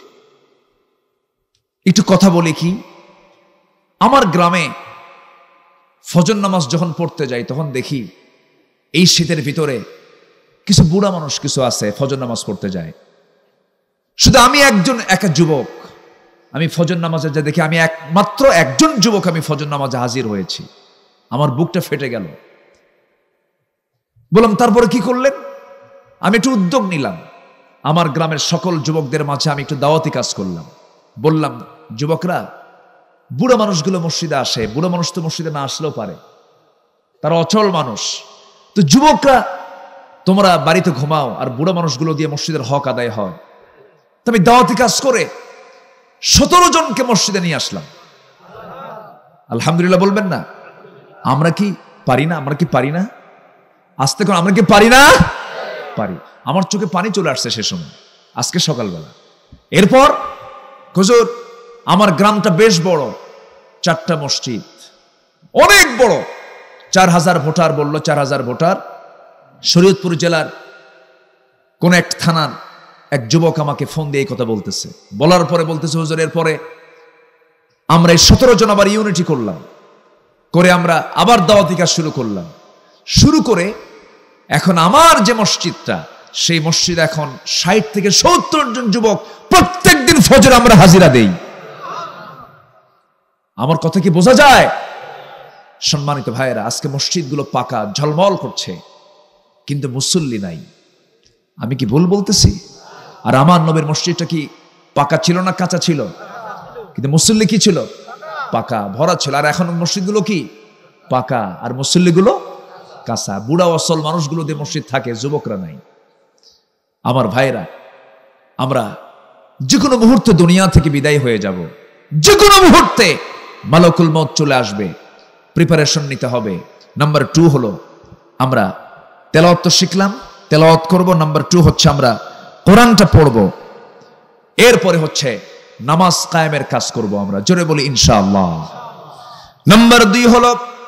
[SPEAKER 1] একটু কথা বলি কি। আমার গ্রামে ফজর নামাজ যখন পড়তে যাই, তখন দেখি এই শীতের ভিতরে কিছু বুড়া মানুষ কিছু আছে ফজর নামাজ পড়তে যায়। শুধু আমি একা যুবক, আমি ফজর নামাজে যা দেখি, আমি মাত্র একজন যুবক, আমি ফজর নামাজে হাজির হয়েছি। আমার বুকটা ফেটে গেল। বললাম তারপরে কি করলেন? আমি একটু উদ্যোগ নিলাম, আমার গ্রামের সকল যুবকদের মাঝে আমি একটু দাওয়াতি কাজ করলাম। বললাম, যুবকরা, বুড়ো মানুষগুলো মসজিদে আসে, বুড়ো মানুষ তো মসজিদে না আসলেও পারে, তারা অচল মানুষ, তো যুবকরা তোমরা বাড়িতে ঘুমাও আর বুড়ো মানুষগুলো দিয়ে মসজিদের হক আদায় হয়। তো আমি দাওয়াতি কাজ করে 17 জনকে মসজিদে নিয়ে আসলাম। আলহামদুলিল্লাহ বলবেন না? আমরা কি পারি না? আমরা কি পারি না? আসতে কোন আমরা কি পারি না? পারি। আমার চোখে পানি চলে আসছে সে সময়, আজকে সকালবেলা। এরপর হুজুর, আমার গ্রামটা বেশ বড়, 4টা মসজিদ, অনেক বড়, 4000 ভোটার বলল, 4000 ভোটার। শরীয়তপুর জেলার কোন এক থানার এক যুবক আমাকে ফোন দিয়ে এই কথা বলতেছে। বলার পরে বলতেছে, হুজুর, এরপরে আমরা এই 17 জন আবার ইউনিটি করলাম, করে আমরা আবার দাওয়াতি কাজ শুরু করলাম। শুরু করে এখন আমার যে মসজিদটা, সেই মসজিদ এখন 60 থেকে 70 জন যুবক প্রত্যেক দিন ফজর আমরা হাজিরা দেই। আমার কথা কি বোঝা যায়? সম্মানিত ভাইয়েরা, আজকে মসজিদগুলো পাকা ঝলমল করছে, কিন্তু মুসল্লি নাই। আমি কি ভুল বলতেছি? আর আমার নবীর মসজিদটা কি পাকা ছিল না কাঁচা ছিল? কিন্তু মুসল্লি কি ছিল? পাকা, ভরা ছিল। আর এখন মসজিদগুলো কি পাকা আর মুসল্লিগুলো কাঁচা। বুড়া অসল মানুষগুলো দিয়ে মসজিদ থাকে, যুবকরা নাই। আমার ভাইরা, আমরা যে কোনো মুহূর্তে দুনিয়া থেকে বিদায় হয়ে যাব, যে কোনো মুহূর্তে মালাকুল মউত চলে আসবে, প্রিপারেশন নিতে হবে। নাম্বার 2 হলো আমরা তেলাওয়াত তো শিখলাম, তেলাওয়াত করব। নাম্বার 2 হচ্ছে আমরা কোরআনটা পড়ব। এরপরে হচ্ছে নামাজ কায়েমের কাজ করব আমরা, জোরে বলি ইনশাআল্লাহ। নাম্বার 2 হলো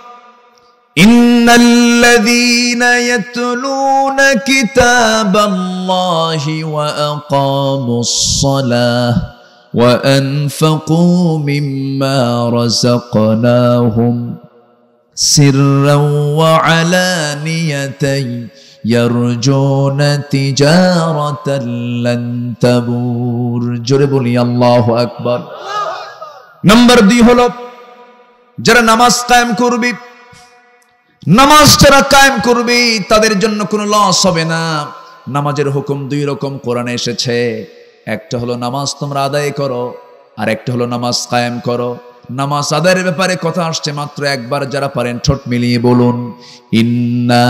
[SPEAKER 1] ইন্নাল্লাযীনা ইয়াতলুনা কিতাবাল্লাহি ওয়া আকামুস সালাহ ওয়া আনফাকু মিম্মা রাযাকনাহুম সিররাও ওয়া আলানিয়াতান ইয়ারজুনা তিজারাতান লান তাবুর, জোরে বলি আল্লাহু আকবার। নাম্বার 2 হলো যারা নামাজ কায়েম করবে, নামাজ যারা কায়েম করবে তাদের জন্য কোনো লস হবে না। নামাজের হুকুম 2 রকম কোরআনে এসেছে। একটা হলো নামাজ তোমরা আদায় করো, আর একটা হলো নামাজ কায়েম করো। নামাজ আদায়ের ব্যাপারে কথা আসছে মাত্র একবার, যারা পারেন ঠোঁট মিলিয়ে বলুন, ইন্না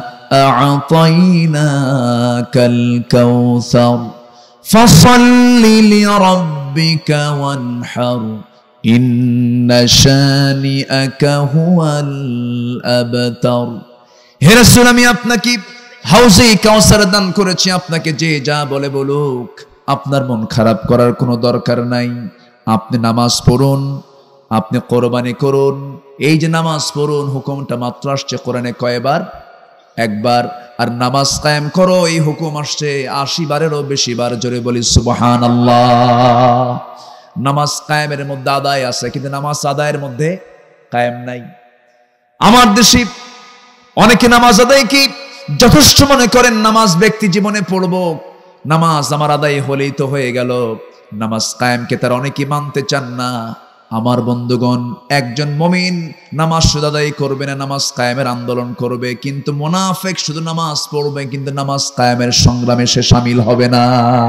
[SPEAKER 1] আ'তাইনাকাল কাউসার ফাসাল্লি লিরাব্বিকা ওয়ানহার ইন্না শানিআকা হুয়াল আবতার। হে রাসূল, আমি আপনাকে হাউজে কাউসার দান করেছি, আপনাকে যে যা বলে বলুক, আপনার মন খারাপ করার কোনো দরকার নাই। আপনি নামাজ পড়ুন, আপনি কোরবানি করুন। এই যে নামাজ পড়ুন হুকুমটা মাত্র আসছে কোরআনে কয়বার? একবার। আর নামাজ কায়েম করো এই হুকুম আসছে 80 বারেরও বেশি বার, জোরে বলি সুবহানাল্লাহ। নামাজ কায়েমের মধ্যে আদায় আছে, কিন্তু নামাজ আদায়ের মধ্যে কায়েম নাই। আমার দেশে অনেকে নামাজ আদায় কি যথেষ্ট মনে করেন, নামাজ ব্যক্তি জীবনে পড়বো, নামাজ আমার আদায় হলেই তো হয়ে গেল। নামাজ কায়েমকে তারা অনেকেই মানতে চান না। আমার বন্ধুগণ, একজন মুমিন নামাজ শুধু আদায় করবে না, নামাজ কায়েমের আন্দোলন করবে। কিন্তু মুনাফিক শুধু নামাজ পড়বে, কিন্তু নামাজ কায়েমের সংগ্রামে সে শামিল হবে না।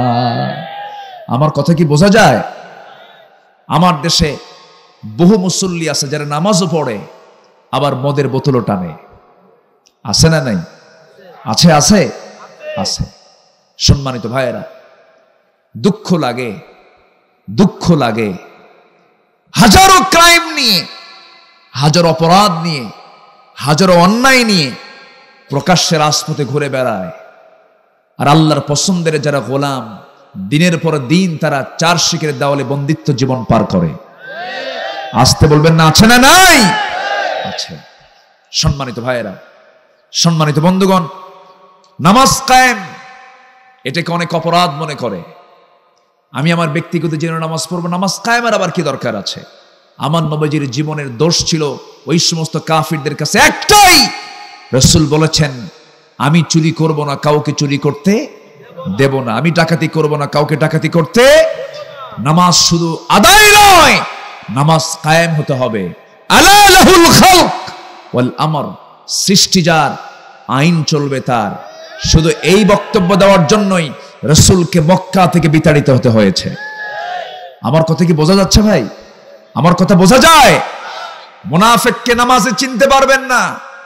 [SPEAKER 1] আমার কথা কি বোঝা যায়? আমার দেশে বহু মুসল্লি আছে যারা নামাজও পড়ে, আবার মদের বোতলও টানে। আছে না নাই? আছে আছে আছে। সম্মানিত ভাইয়েরা, দুঃখ লাগে, দুঃখ লাগে। হাজারো ক্রাইম নিয়ে, হাজারো অপরাধ নিয়ে, হাজারো অন্যায় নিয়ে প্রকাশ্যে রাজপথে ঘুরে বেড়ায়। আর আল্লাহর পছন্দের যারা গোলাম, দিনের পর দিন তারা 4 শিখের দেওয়ালে বন্দিত্ব জীবন পার করে। আসতে বলবেন না? আছে না নাই? আছে। সম্মানিত ভাইয়েরা, সম্মানিত বন্ধুগণ, নামাজ কায়েম এটাকে অনেক অপরাধ মনে করে। আমি আমার ব্যক্তিগত জীবনে নামাজ পড়বো, নামাজ কায়েমের আবার কি দরকার আছে? আমার নবীজির জীবনের দোষ ছিল ওই সমস্ত কাফিরদের কাছে একটাই, রাসূল বলেছেন, আমি চুরি করব না, কাউকে চুরি করতে দেব না। আমি ডাকাতি করব না, কাউকে ডাকাতি করতে। নামাজ শুধু আদায় নয়, নামাজ কায়েম হতে হবে। আলা লাহুল খালক ওয়াল আমর, সৃষ্টি যার, আইন চলবে তার। শুধু এই বক্তব্য দেওয়ার জন্যই রাসূলকে মক্কা থেকে বিতাড়িত হতে হয়েছে। আমার কথা কি বোঝা যাচ্ছে ভাই? আমার কথা বোঝা যায়? মুনাফিককে নামাজে চিনতে পারবেন না,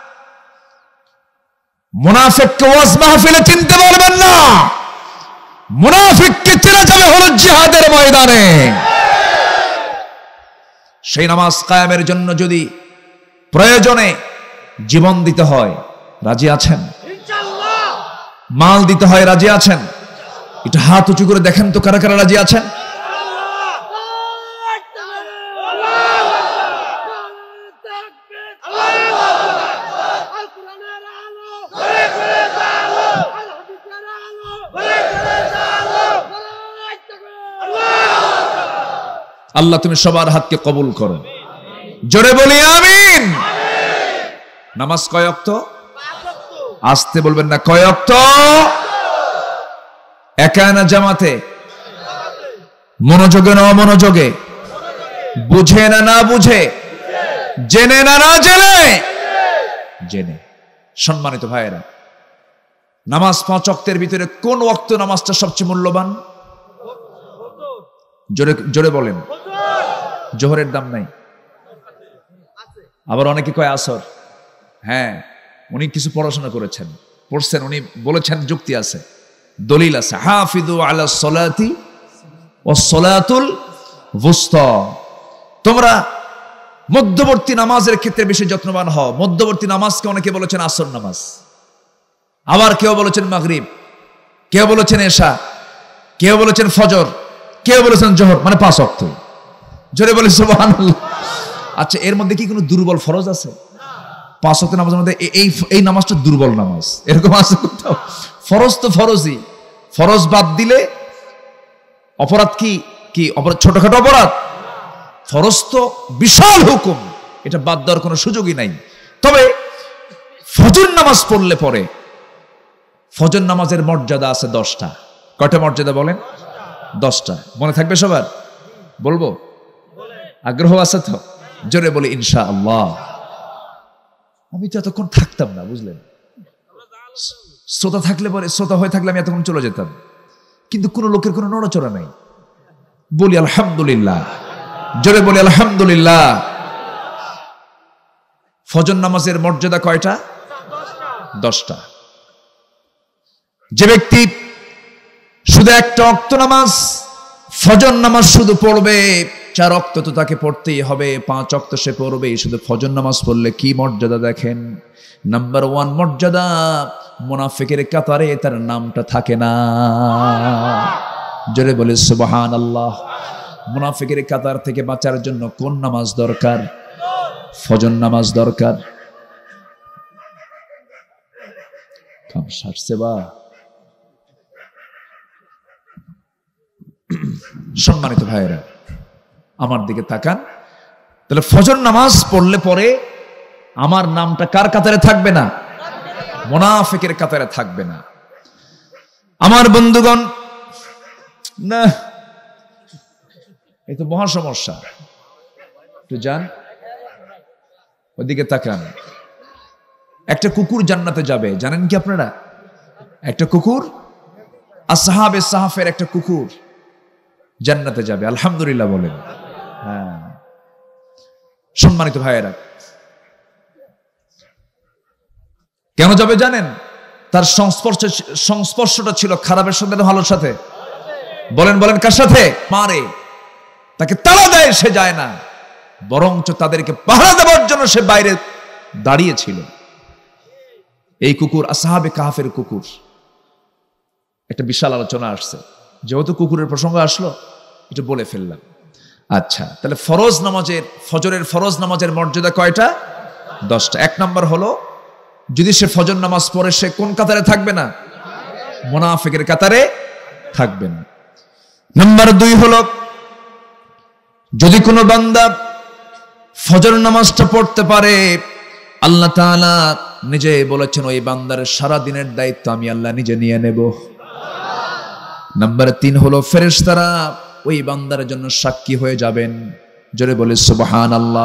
[SPEAKER 1] মুনাফিককে ওয়াজ মাহফিলে চিনতে পারবেন না, মুনাফিককে চেনা যাবে হলো জিহাদের ময়দানে। সেই নামাজ কায়েমের জন্য যদি প্রয়োজনে জীবন দিতে হয়, রাজি আছেন? ইনশাআল্লাহ। মাল দিতে হয়, রাজি আছেন? একটু হাত উঁচু করে দেখেন তো কারা কারা রাজি আছেন? আল্লাহ তুমি সবার হাতকে কবুল করো, জোরে বলি আমিন। নামাজ কয় ওয়াক্ত? আসতে বলবেন না, কয় ওয়াক্ত? একা না জামাতে? মনোযোগে না অমনোযোগে? বুঝে না না বুঝে? জেনে না না জেনে? জেনে। সম্মানিত ভাইয়েরা, নামাজ 5 ওয়াক্তের ভিতরে কোন ওয়াক্ত নামাজটা সবচেয়ে মূল্যবান? জোরে জোরে বলেন। জোহরের দাম নাই? আবার অনেকে কয় আসর। হ্যাঁ, উনি কিছু পড়াশোনা করেছেন, পড়ছেন, উনি বলেছেন যুক্তি আছে, দলিল আছে। হাফিজু আলাস সালাতি ওয়াস সালাতুল ওয়ুস্তা, তোমরা মধ্যবর্তী নামাজের ক্ষেত্রে বেশি যত্নবান হও। মধ্যবর্তী নামাজকে অনেকে বলেছেন আসর নামাজ, আবার কেউ বলেছেন মাগরিব, কেউ বলেছেন এশা, কেউ বলেছেন ফজর, কেউ বলেছেন জোহর, মানে 5 ওয়াক্ত। জোরে বলি সুবহানাল্লাহ। আচ্ছা, এর মধ্যে কি কোনো দুর্বল ফরজ আছে? 5 ওয়াক্ত নামাজের মধ্যে এই নামাজটা দুর্বল নামাজ, এরকম আছে কোথাও? ফরজ তো ফরজই, ফরজ বাদ দিলে অপরাধ কি কি অপরাধ? ছোটখাটো অপরাধ? ফরজ তো বিশাল হুকুম, এটা বাদ দেওয়ার কোনো সুযোগই নাই। তবে ফজর নামাজ পড়লে পরে ফজর নামাজের মর্যাদা আছে 10টা। কয়টা মর্যাদা বলেন? 10টা। মনে থাকবে সবার? বলবো? আগ্রহ আছে তো? জোরে বলি ইনশাআল্লাহ। আমি তো এতক্ষণ থাকতাম না, বুঝলেন? শ্রোতা থাকলে পরে, শ্রোতা হয়ে থাকলে আমি এতক্ষণ চলে যেতাম, কিন্তু কোনো লোকের কোনো নড়াচড়া নাই। বলি আলহামদুলিল্লাহ, জোরে বলি আলহামদুলিল্লাহ। ফজর নামাজের মর্যাদা কয়টা? 10টা। যে ব্যক্তি শুধু একটা ওয়াক্ত নামাজ, ফজর নামাজ শুধু পড়বে, 4 ওয়াক্ত তো তাকে পড়তেই হবে, 5 ওয়াক্ত সে পড়বে। শুধু ফজর নামাজ পড়লে কি মর্যাদা দেখেন। নাম্বার 1 মর্যাদা, মুনাফিকের কাতারে তার নামটা থাকে না। জোরে বলে সুবহানাল্লাহ। মুনাফিকের কাতার থেকে বাঁচার জন্য কোন নামাজ দরকার? ফজর নামাজ দরকার। কাম সারছে বা? সম্মানিত ভাইয়েরা, আমার দিকে তাকান। তাহলে ফজর নামাজ পড়লে পরে আমার নামটা কার কাতারে থাকবে না? মুনাফিকের কাতারে থাকবে না। আমার বন্ধুগণ, না, এই তো মহা সমস্যা। একটু যান, ওদিকে তাকান। একটা কুকুর জান্নাতে যাবে, জানেন কি আপনারা? একটা কুকুর, আসহাবে সাহাফের একটা কুকুর জান্নাতে যাবে। আলহামদুলিল্লাহ বলেন। হ্যাঁ, সম্মানিত ভাইয়েরা, কেন যাবে জানেন? তার সংস্পর্শটা ছিল খারাপের সাথে না ভালোর সাথে? বলেন বলেন, কার সাথে? মারে, তাকে তাড়া দেয়, সে যায় না, বরঞ্চ তাদেরকে পাহারা দেওয়ার জন্য সে বাইরে দাঁড়িয়েছিল। এই কুকুর আসহাবে কাহাফের কুকুর। একটা বিশাল আলোচনা আসছে, যেহেতু কুকুরের প্রসঙ্গ আসলো এটা বলে ফেললাম। আচ্ছা, তাহলে ফরজ নামাজের, ফজরের ফরজ নামাজের মর্যাদা কয়টা? 10টা। 1 নম্বর হলো, যদি সে ফজর নামাজ পড়ে সে কোন কাতারে থাকবে না? মুনাফিকের কাতারে থাকবে না। নাম্বার 2 হলো, যদি কোনো বান্দা ফজর নামাজটা পড়তে পারে, আল্লাহ তাআলা নিজে বলেছেন ওই বান্দার সারা দিনের দায়িত্ব আমি আল্লাহ নিজে নিয়ে নেব। নাম্বার 3 হলো, ফেরেশতারা ওই বান্দার জন্য সাক্ষী হয়ে যাবেন। জোরে বলে সুবহানাল্লাহ।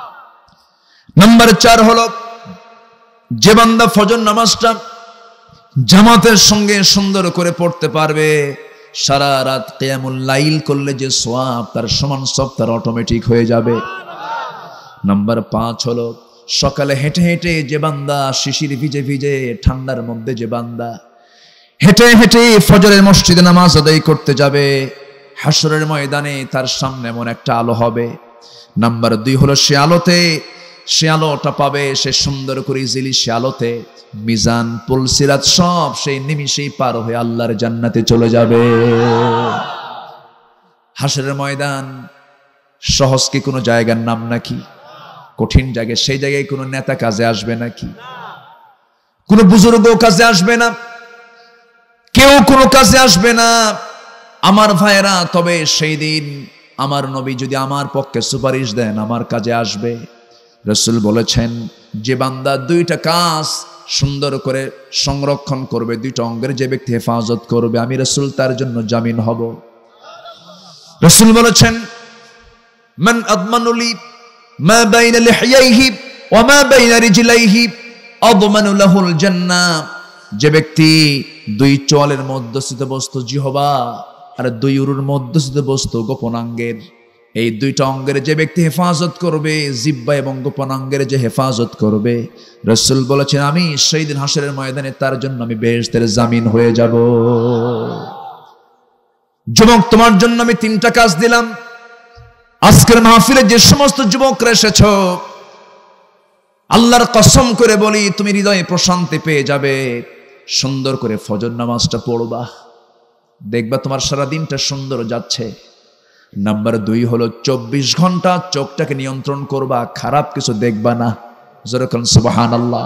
[SPEAKER 1] নাম্বার 4 হলো, যে বান্দা ফজর নামাজটা জামাতের সঙ্গে সুন্দর করে পড়তে পারবে, সারা রাত কিয়ামুল লাইল করলে যে সওয়াব তার সমান সওয়াব তার অটোমেটিক হয়ে যাবে। নাম্বার 5 হলো সকালে হেঁটে হেঁটে যে বান্দা শিশির ভিজে ভিজে ঠান্ডার মধ্যে যে বান্দা হেঁটে হেঁটে ফজরের মসজিদে নামাজ আদায় করতে যাবে, হাসরের ময়দানে তার সামনে এমন একটা আলো হবে। নাম্বার 2 হলো সে আলোটা পাবে, সে সুন্দর করে ইজিলি সে আলোতে মিজান পুলসিরাত সব সেই নিমিষেই পার হয়ে আল্লাহর জান্নাতে চলে যাবে। হাসরের ময়দান সহজ কি কোনো জায়গার নাম নাকি? কঠিন জায়গায়। সেই জায়গায় কোনো নেতা কাজে আসবে নাকি? কোনো বুজুর্গ কাজে আসবে না, কেউ কোনো কাজে আসবে না আমার ভাইয়েরা। তবে সেই দিন আমার নবী যদি আমার পক্ষে সুপারিশ দেন আমার কাজে আসবে। রাসূল বলেছেন যে বান্দা 2টা কাজ সুন্দর করে সংরক্ষণ করবে, 2টা অঙ্গের যে ব্যক্তি হেফাজত করবে, আমি রাসূল তার জন্য জামিন হব। রাসূল বলেছেন মান আদমানু লি মা বাইনা লিহইয়াইহি ওয়া মা বাইনা রিজলাইহি আদমানু লাহুল জান্নাহ। যে ব্যক্তি 2 চোয়ালের মধ্যস্থিত বস্তু জিহবা আর 2 উরুর মধ্যস্থিত বস্তু গোপনাঙ্গের, এই 2টা অঙ্গের যে ব্যক্তি হেফাজত করবে, জিহ্বা এবং গোপনাঙ্গের যে হেফাজত করবে, রাসূল বলেছেন আমি সেই দিন হাসরের ময়দানে তার জন্য আমি বেহেশতের জামিন হয়ে যাব। যুবক তোমার জন্য আমি 3টা কাজ দিলাম। আজকের মাহফিলে যে সমস্ত যুবকরা এসেছো, আল্লাহর কসম করে বলি তুমি হৃদয়ে প্রশান্তি পেয়ে যাবে। সুন্দর করে ফজর নামাজটা পড়বা, দেখবা তোমার সারা দিনটা সুন্দর যাচ্ছে। নাম্বার 2 হলো 24 ঘন্টা চোখটাকে নিয়ন্ত্রণ করবা, খারাপ কিছু দেখবা না। যেরকম সুবহানাল্লাহ,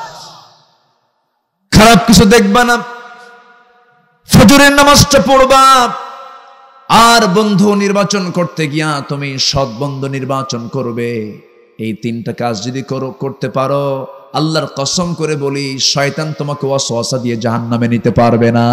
[SPEAKER 1] খারাপ কিছু দেখবা না। ফজরের নামাজটা পড়বা। আর বন্ধু নির্বাচন করতে গিয়া তুমি সৎ বন্ধু নির্বাচন করবে। এই 3টা কাজ যদি করতে পারো, আল্লাহর কসম করে বলি শয়তান তোমাকে ওয়াসওয়াসা দিয়ে জাহান্নামে নিতে পারবে না।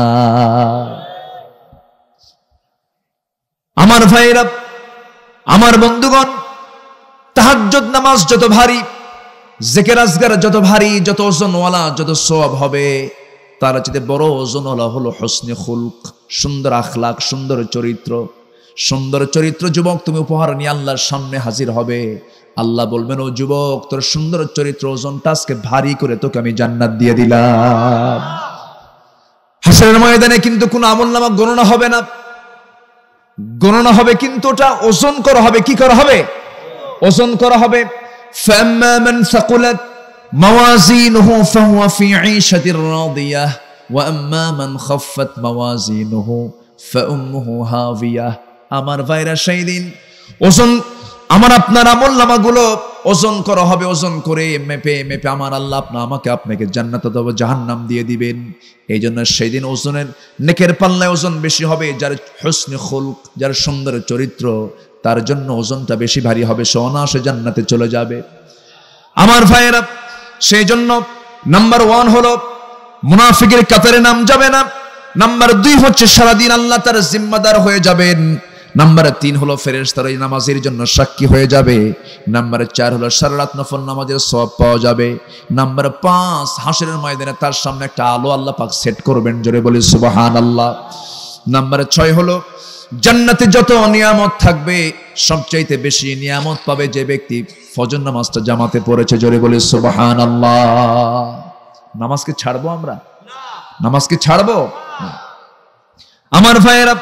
[SPEAKER 1] আমার ভাইরা, আমার বন্ধুগণ, তাহাজ্জুদ নামাজ যত ভারী, জিকির আজকার যত ভারী, যত ওজনওয়ালা, যত সওয়াব হবে, তার চেয়ে বড় ওজনওয়ালা হলো হুসনে খুলক, সুন্দর আখলাক, সুন্দর চরিত্র। সুন্দর চরিত্র যুবক তুমি উপহার নিয়ে আল্লাহর সামনে হাজির হবে। আল্লাহ বলবেন ও যুবক তোর সুন্দর চরিত্র ওজনটা আজকে ভারী করে তোকে আমি জান্নাত দিয়ে দিলাম। হাসরের ময়দানে কিন্তু কোনো আমলনামা গণনা হবে না, গণনা হবে কিন্তু ওটা ওজন করা হবে। কি করা হবে? ওজন করা হবে। ফাম্মা মান সাকুলাত মাওয়াজিনুহু ফাহুয়া ফি ঈশাতির রাদিয়াহ ওয়া আম্মা মান খাফফাত মাওয়াজিনুহু ফাউম্মুহু হাবিয়াহ। আমার ভাইরা সেই দিন ওজন আমার আপনার আমলনামাগুলো ওজন করা হবে। ওজন করে মেপে মেপে আমার আল্লাহ আপনাকে জান্নাত অথবা জাহান্নাম দিয়ে দিবেন। এই জন্য সেই দিন ওজনের নেকের পাল্লায় ওজন বেশি হবে। যার হুসনে খুলক, যার সুন্দর চরিত্র, তার জন্য ওজনটা বেশি ভারী হবে, সে অনায়াসে জান্নাতে চলে যাবে। আমার ভাইয়েরা, সেই জন্য নাম্বার 1 হলো মুনাফিকের কাতারে নাম যাবে না। নাম্বার 2 হচ্ছে সারাদিন আল্লাহ তার জিম্মাদার হয়ে যাবেন। নাম্বার 3 হলো ফেরেশতারা এই নামাজের জন্য সাক্ষী হয়ে যাবে। নাম্বার 4 হলো সারা রাত নফল নামাজের সওয়াব পাওয়া যাবে। নাম্বার 5 হাসরের ময়দানে তার সামনে একটা আলো আল্লাহ পাক সেট করবেন, জোরে বলি সুবহানাল্লাহ। নাম্বার 6 হলো জান্নাতে যত নিয়ামত থাকবে সবচাইতে বেশি নিয়ামত পাবে যে ব্যক্তি ফজর নামাজটা জামাতে পড়েছে, জোরে বলি সুবহানাল্লাহ। নামাজকে ছাড়বো আমরা? নামাজকে ছাড়বো? আমার ভাইয়েরা,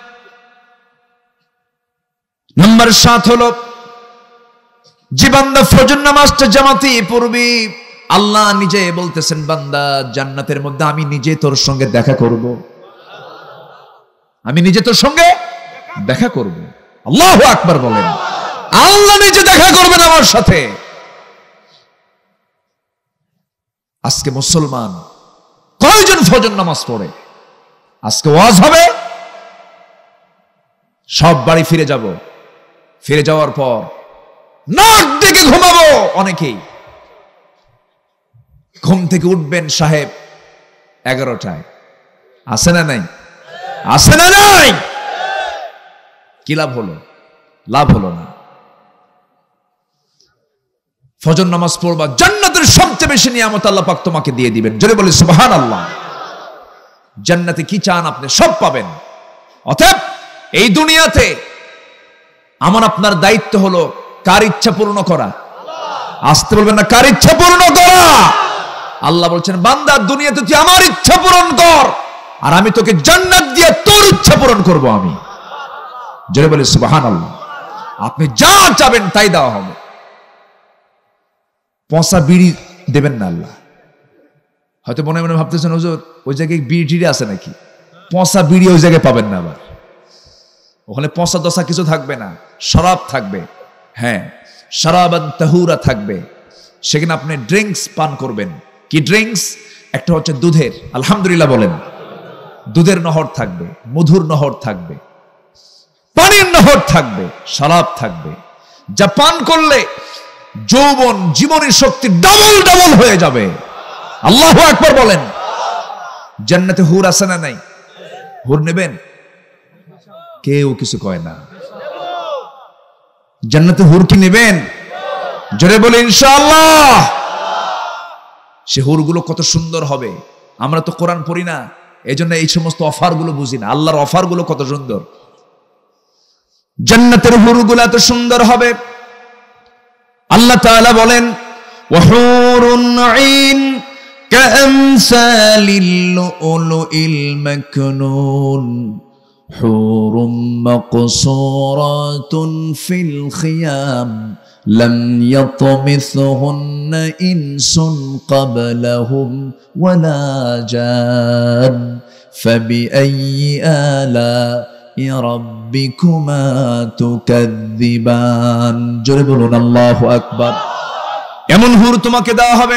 [SPEAKER 1] নাম্বার 7 হলো যে বান্দা ফজর নামাজটা জামাতে পড়বে, আল্লাহ নিজে বলতেছেন বান্দা জান্নাতের মধ্যে আমি নিজে তোর সঙ্গে দেখা করব, আমি নিজে তোর সঙ্গে দেখা করব। আল্লাহু আকবার বলেন। আল্লাহ নিজে দেখা করবেন আমার সাথে। আজকে মুসলমান কয়জন ফজর নামাজ পড়ে? আজকে ওয়াজ হবে, সব বাড়ি ফিরে যাব। ফিরে যাওয়ার পর নাক ডেকে ঘুমাবো। অনেকেই ঘুম থেকে উঠবেন সাহেব 11টায়। আছে না নাই? আছে না নাই? কি লাভ হলো? লাভ হলো না। ফজর নামাজ পড়বা, জান্নাতের সবচেয়ে বেশি নিয়ামত আল্লাহ পাক তোমাকে দিয়ে দিবেন, জোরে বলি সুবহানাল্লাহ। জান্নাতে কি চান আপনি সব পাবেন। অতএব এই দুনিয়াতে আমার আপনার দায়িত্ব হলো কার ইচ্ছা পূর্ণ করা? আসতে বলবেন না, কার ইচ্ছা পূর্ণ করা? আল্লাহ বলছেন, বান্দা দুনিয়াতে তুই আমার ইচ্ছা পূরণ কর, আর আমি তোকে জান্নাত দিয়ে তোর ইচ্ছা পূরণ করব আমি। জোরে বলি সুবহানাল্লাহ। আপনি যা চাবেন তাই দেওয়া হবে। পচা বিড়ি দেবেন না আল্লাহ। হয়তো মনে মনে ভাবতেছেন, হুজুর ওই জায়গায় বিড়ি টিড়ি আছে নাকি? পচা বিড়ি ওই জায়গায় পাবেন না। আবার ওখানে পচা দশা কিছু থাকবে না, শরাব থাকবে। হ্যাঁ, শরাবান তাহুরা থাকবে। সেখানে আপনি ড্রিঙ্কস পান করবেন। কি ড্রিঙ্কস? একটা হচ্ছে দুধের, আলহামদুলিল্লাহ বলেন, দুধের নহর থাকবে, মধুর নহর থাকবে, পানির নহর থাকবে, শরাব থাকবে, যা পান করলে যৌবন, জীবনী শক্তি ডাবল ডাবল হয়ে যাবে। আল্লাহু আকবার বলেন। জান্নাতে হুর আছে না নাই? হুর নেবেন? কেউ কিছু কয় না। জান্নাতে হুর কি নেবেন? জোরে বলে ইনশাআল্লাহ। সে হুরগুলো কত সুন্দর হবে। আমরা তো কোরআন পড়ি না, এজন্য এই সমস্ত অফার গুলো বুঝি না। আল্লাহর অফার গুলো কত সুন্দর। জান্নাতের হুরগুলো এত সুন্দর হবে। আল্লাহ তাআলা বলেন, ওয়াহুরুন আইন কামসালিল লুলুইল মাকনুন হুরুম মাকসুরাতুন ফিল খিয়াম লাম ইয়াতমিসহুন্না ইনসুন ক্বাবলাহুম ওয়ালা জান ফাবিআইয়ি আলা'i রাব্বিকুমা তুকাযযিবান। জোরে বলুন আল্লাহু আকবার। এমন হুর তোমাকে দেওয়া হবে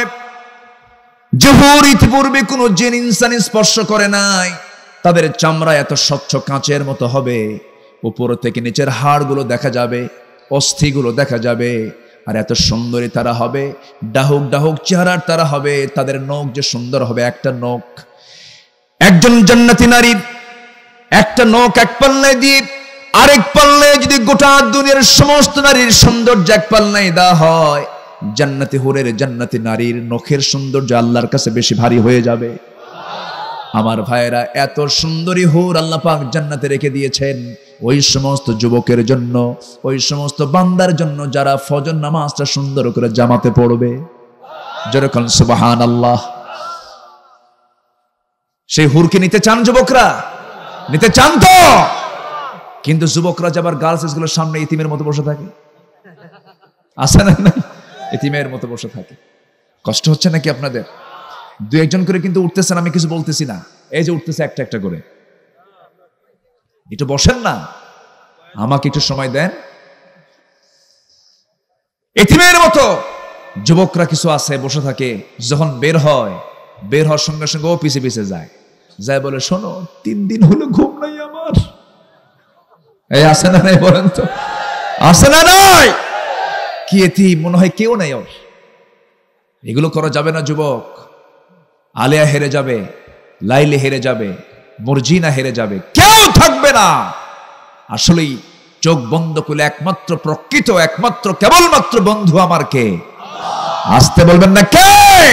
[SPEAKER 1] যে হুর ইতিপূর্বে কোনো জিন ইনসান স্পর্শ করে নাই। তাদের চামড়া এত স্বচ্ছ কাঁচের মতো হবে, উপর থেকে নিচের হাড়গুলো দেখা যাবে, অস্থিগুলো দেখা যাবে, আর এত সুন্দরী তারা হবে, ডাহুক ডাহুক চেহারার তারা হবে। তাদের নখ যে সুন্দর হবে, একটা নখ, একজন জান্নাতি নারীর একটা নখ এক পাল্লায় দিয়ে আরেক পাল্লায় যদি গোটা দুনিয়ার সমস্ত নারীর সৌন্দর্য এক পাল্লায় দেওয়া হয়, জান্নাতি হুরের, জান্নাতি নারীর নখের সৌন্দর্য আল্লাহর কাছে বেশি ভারী হয়ে যাবে। আমার ভাইয়েরা, এত সুন্দরী হুর আল্লাহ পাক জান্নাতে রেখে দিয়েছেন ওই সমস্ত যুবকের জন্য, ওই সমস্ত বান্দার জন্য যারা ফজর নামাজটা সুন্দর করে জামাতে পড়বে। যেরকম সুবহানাল্লাহ। সেই হুরকে নিতে চান যুবকরা? নিতে চান তো? কিন্তু যুবকরা যাবার গার্লস গুলোর সামনে ইতিমের মতো বসে থাকে, আছে না? ইতিমের মতো বসে থাকে। কষ্ট হচ্ছে নাকি আপনাদের? দু একজন করে কিন্তু উঠতেছেন, আমি কিছু বলতেছি না। এই যে উঠতেছে একটা একটা করে, একটু বসেন না, আমাকে একটু সময় দেন। ইতিমের মতো যুবকরা কিছু আছে বসে থাকে। যখন বের হওয়ার সঙ্গে সঙ্গে ও পিছে পিছে যায়, বলে, শোনো 3 দিন হলো ঘুম নাই আমার। এই আছে না নাই বলেন তো? আছে না নাই? কি এটি মনে হয় কেউ নাই ওর? এগুলো করা যাবে না যুবক। আলেয়া হেরে যাবে, লাইলে হেরে যাবে, মর্জিনা হেরে যাবে, কেউ থাকবে না। আসলেই চোখ বন্ধ করলে একমাত্র প্রকৃত, একমাত্র কেবলমাত্র বন্ধু আমার কে? আসতে বলবেন না কে?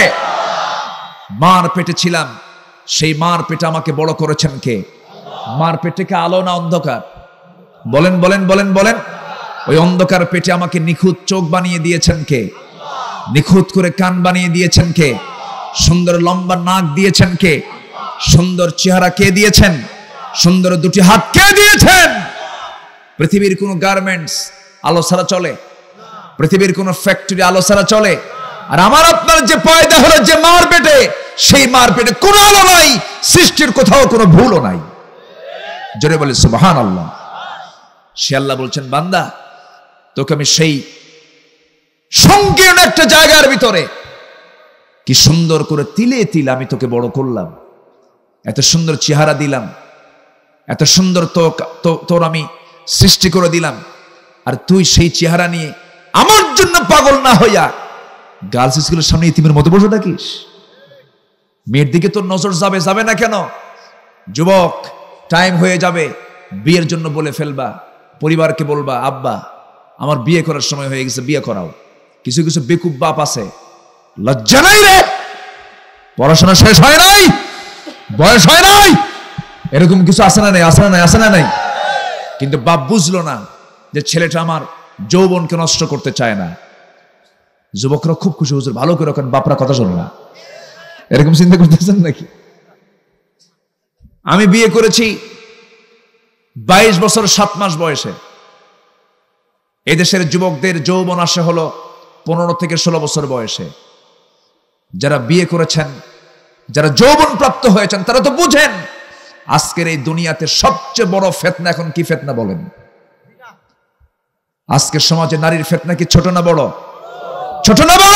[SPEAKER 1] মার পেটে ছিলাম, সেই মার পেটে আমাকে বড় করেছেন কে? মার পেটে কে আলো না অন্ধকার? বলেন বলেন বলেন বলেন। ওই অন্ধকার পেটে আমাকে নিখুঁত চোখ বানিয়ে দিয়েছেন কে? নিখুঁত করে কান বানিয়ে দিয়েছেন কে? সুন্দর লম্বা নাক দিয়েছেন কে? সুন্দর চেহারা কে দিয়েছেন? সুন্দর দুটি হাত কে দিয়েছেন? পৃথিবীর কোন গার্মেন্টস আলো ছাড়া চলে? পৃথিবীর কোন ফ্যাক্টরি আলো ছাড়া চলে? আর আমার আপনার যে পয়দা হলো যে মার পেটে, সেই মার পেটে কোনো আলো নাই, সৃষ্টির কোথাও কোনো ভুলও নাই। জোরে বলে সুবহানাল্লাহ। সে আল্লাহ বলছেন, বান্দা তোকে আমি সেই সংকীর্ণ একটা জায়গার ভিতরে কি সুন্দর করে তিলে তিলে আমি তোকে বড় করলাম, এত সুন্দর চেহারা দিলাম, এত সুন্দর তোর আমি সৃষ্টি করে দিলাম, আর তুই সেই চেহারা নিয়ে আমার জন্য পাগল না হইয়া গার্লস স্কুলের সামনে ইতিমের মতো বসে থাকিস? মেয়ের দিকে তোর নজর যাবে না কেন? যুবক, টাইম হয়ে যাবে, বিয়ের জন্য বলে ফেলবা, পরিবারকে বলবা, আব্বা আমার বিয়ে করার সময় হয়ে গেছে, বিয়ে করাও। কিছু কিছু বেকুব বাপ আছে, লজ্জা নাই রে? পড়াশোনা শেষ হয় নাই, বয়স হয় নাই, এরকম কিছু আসে না নাই, আসে না নাই, আসে না নাই। কিন্তু বাপ বুঝলো না যে ছেলেটা আমার যৌবনকে নষ্ট করতে চায় না। যুবকরা খুব খুশি, হুজুর ভালো করে রাখেন, বাপরা কথা শোনো না, এরকম চিন্তা করতেছেন নাকি? আমি বিয়ে করেছি 22 বছর 7 মাস বয়সে। এদেশের যুবকদের যৌবন আসে হলো 15 থেকে 16 বছর বয়সে। যারা বিয়ে করেছেন, যারা যৌবন প্রাপ্ত হয়েছেন, তারা তো বুঝেন আজকের এই দুনিয়াতে সবচেয়ে বড় ফিতনা এখন কি ফিতনা বলেন? আজকের সমাজে নারীর ফিতনা কি ছোট না বড়? ছোট না বড়?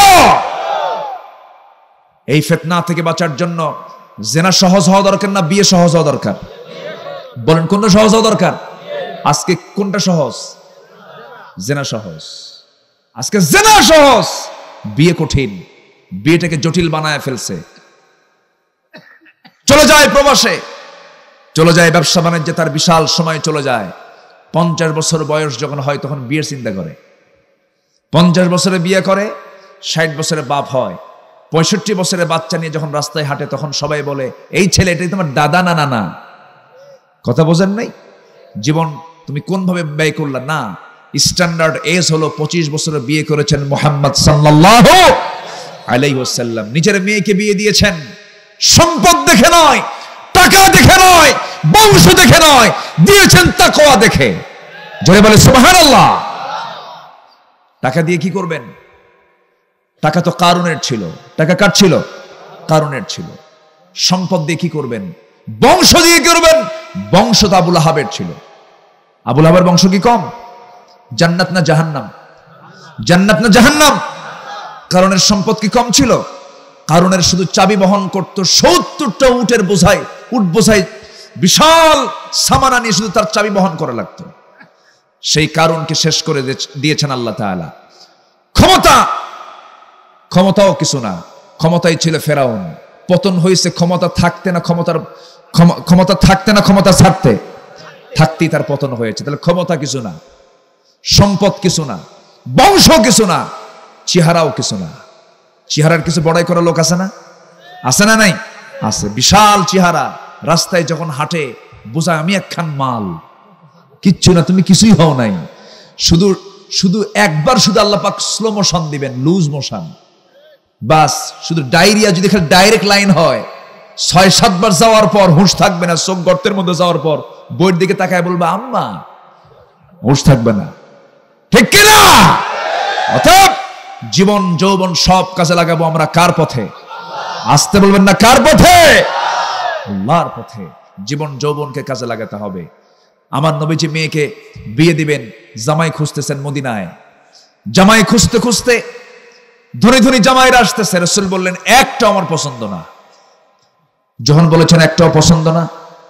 [SPEAKER 1] এই ফিতনা থেকে বাঁচার জন্য জেনা সহজ হওয়া দরকার না বিয়ে সহজ হওয়া দরকার? বলেন কোনটা সহজ হওয়া দরকার? আজকে কোনটা সহজ? জেনা সহজ। আজকে জেনা সহজ, বিয়ে কঠিন। বিয়েটাকে জটিল বানায় ফেলছে। চলে যায় প্রবাসে, চলে যায় ব্যবসা বাণিজ্যে, তার বিশাল সময় চলে যায়। 50 বছর বয়স যখন হয় তখন বিয়ের চিন্তা করে। 50 বছরে বিয়ে করে, 60 বছরে বাপ হয়। 65 বছরে বাচ্চা নিয়ে যখন রাস্তায় হাঁটে তখন সবাই বলে এই ছেলে এটাই তোমার দাদা না নানা। কথা বোঝেন নাই? জীবন তুমি কোন ভাবে ব্যয় করলা? না, স্ট্যান্ডার্ড এজ হলো 25 বছরে বিয়ে করেছেন মুহাম্মদ সাল্লাল্লাহু আলাইহি ওয়াসাল্লাম। নিজের মেয়েকে বিয়ে দিয়েছেন সম্পদ দেখে নয়, টাকা দেখে নয়, বংশ দেখে নয়, দিয়েছেন তাকওয়া দেখে। জোরে বলে সুবহানাল্লাহ। টাকা দিয়ে কি করবেন? টাকা তো কারুনের ছিল। টাকা কার ছিল? কারুনের ছিল। সম্পদ দিয়ে কি করবেন? বংশ দিয়ে করবেন। বংশ তো আবুল আহাবের ছিল। আবুল আহাবের বংশ কি কম? জান্নাত না জাহান্নাম? জান্নাত না জাহান্নাম? কারণের সম্পদ কি কম ছিল? কারণের শুধু চাবি বহন করত 70টা উটের বোঝাই, উট বোঝাই বিশাল সামানা নিয়ে শুধু তার চাবি বহন করা লাগতো। সেই কারণকে শেষ করে দিয়েছেন আল্লাহ তাআলা। ক্ষমতাও কিছু না, ক্ষমতাই ছিল ফেরাউন। পতন হয়েছে ক্ষমতা থাকতে না ক্ষমতা থাকতে না ক্ষমতা ছাড়তে, থাকতেই তার পতন হয়েছে। তাহলে ক্ষমতা কিছু না, সম্পদ কিছু না, বংশ কিছু না, চেহারাও কিছু না। চেহারার কিছু বড়াই করা লোক আছে না? আছে না নাই? আছে। বিশাল চেহারা, রাস্তায় যখন হাঁটে বোঝায় আমি একখান মাল। কিচ্ছু না, তুমি কিছুই হও নাই। শুধু একবার শুধু আল্লাহ পাক স্লো মোশন দিবেন, লুজ মোশন, বাস। শুধু ডায়রিয়া যদি খালি ডাইরেক্ট লাইন হয়, 6-7 বার যাওয়ার পর হুঁশ থাকবে না। চোখ গর্তের মধ্যে যাওয়ার পর বইয়ের দিকে তাকায় বলবে আম্মা, হুঁশ থাকবে না। ঠিক কিনা? অতএব জীবন যৌবন সব কাজে লাগাবো আমরা কার পথে? আসতে বলবেন না, কার পথে? আল্লাহর পথে। জীবন যৌবনকে কাজে লাগাতে হবে। আমার নবীজি মেয়েকে বিয়ে দিবেন, জামাই খুঁজতেছেন মদিনায়। জামাই খুঁজতে খুঁজতে ধরে ধরে জামাইরা আসতেছে। রাসূল বললেন একটা আমার পছন্দ না। যখন বলেছেন একটাও পছন্দ না,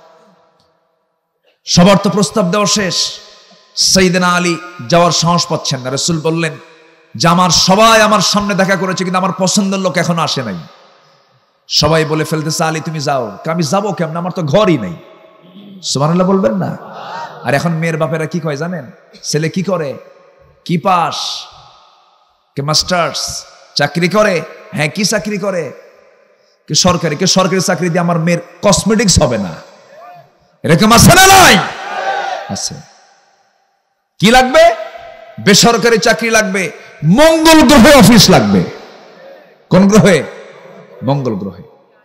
[SPEAKER 1] সবার তো প্রস্তাব দেওয়া শেষ। সাইয়েদনা আলী যাওয়ার সাহস পাচ্ছেন না। রাসূল বললেন যে সবাই আমার সামনে দেখা করেছে, কিন্তু আমার পছন্দের লোক এখনো আসে নাই। সবাই বলে ফেলতেছে আলী তুমি যাও। আমি যাবো কেমন? আমার তো ঘরই নেই। সুবহানাল্লাহ বলবেন না? আর এখন মেয়ের বাপেরা কি কয় জানেন? ছেলে কি করে? কি পাস? কে মাস্টার্স চাকরি করে? হ্যাঁ, কি চাকরি করে? কে সরকারি? কে সরকারি চাকরি দিয়ে আমার মেয়ের কসমেটিক্স হবে না। এরকম আছে না নাই? আছে। কি লাগবে? বেসরকারি চাকরি লাগবে, মঙ্গল গ্রহে অফিস লাগবে। কোন গ্রহে? মঙ্গল গ্রহে।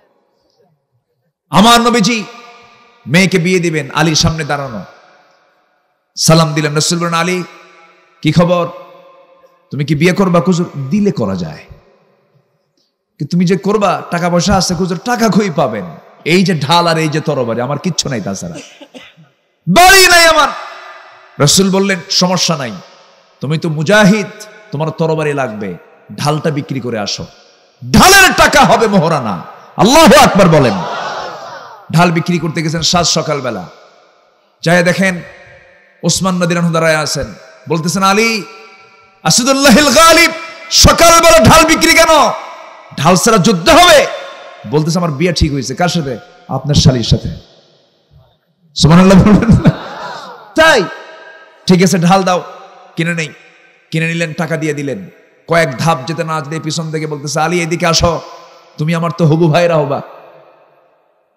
[SPEAKER 1] আমার নবীজি মেয়েকে বিয়ে দিবেন, আলীর সামনে দাঁড়ানো। সালাম দিলেন। রাসূল বলেন আলী কি খবর? তুমি কি বিয়ে করবা? হুজুর দিলে করা যায়, কিন্তু তুমি যে করবা টাকা পয়সা আছে? হুজুর টাকা কই পাবেন? এই যে ঢাল আর এই যে তরবারি, আমার কিচ্ছু নাই, তাছাড়া বাড়ি নাই আমার। রাসূল বললেন সমস্যা নাই, তুমি তো মুজাহিদ, তোমার তরবারি লাগবে, ঢালটা বিক্রি করে আসো। ঢালের টাকা হবে মোহরানা। আল্লাহু আকবার বলেন। ঢাল বিক্রি করতে গেছেন সাত সকালবেলা। যায় দেখেন ওসমান রাদিয়াল্লাহু আনহু দাঁড়ায় আছেন। বলতেছেন আলী আসাদুল্লাহিল গালিব, সকালবেলা ঢাল বিক্রি কেন? ঢাল ছাড়া যুদ্ধ হবে? বলতেছে আমার বিয়ে ঠিক হয়েছে। কার সাথে? আপনার শালীর সাথে। সুবহানাল্লাহ বলবেন না? তাই ঠিক আছে, ঢাল দাও। কিনে নেই। কিনে নিলেন, টাকা দিয়ে দিলেন। কয়েক ধাপ যেতে না যেতে পিছন থেকে বলতেছে আলী এদিকে আসো, তুমি আমার তো হবু ভাইরা হবা।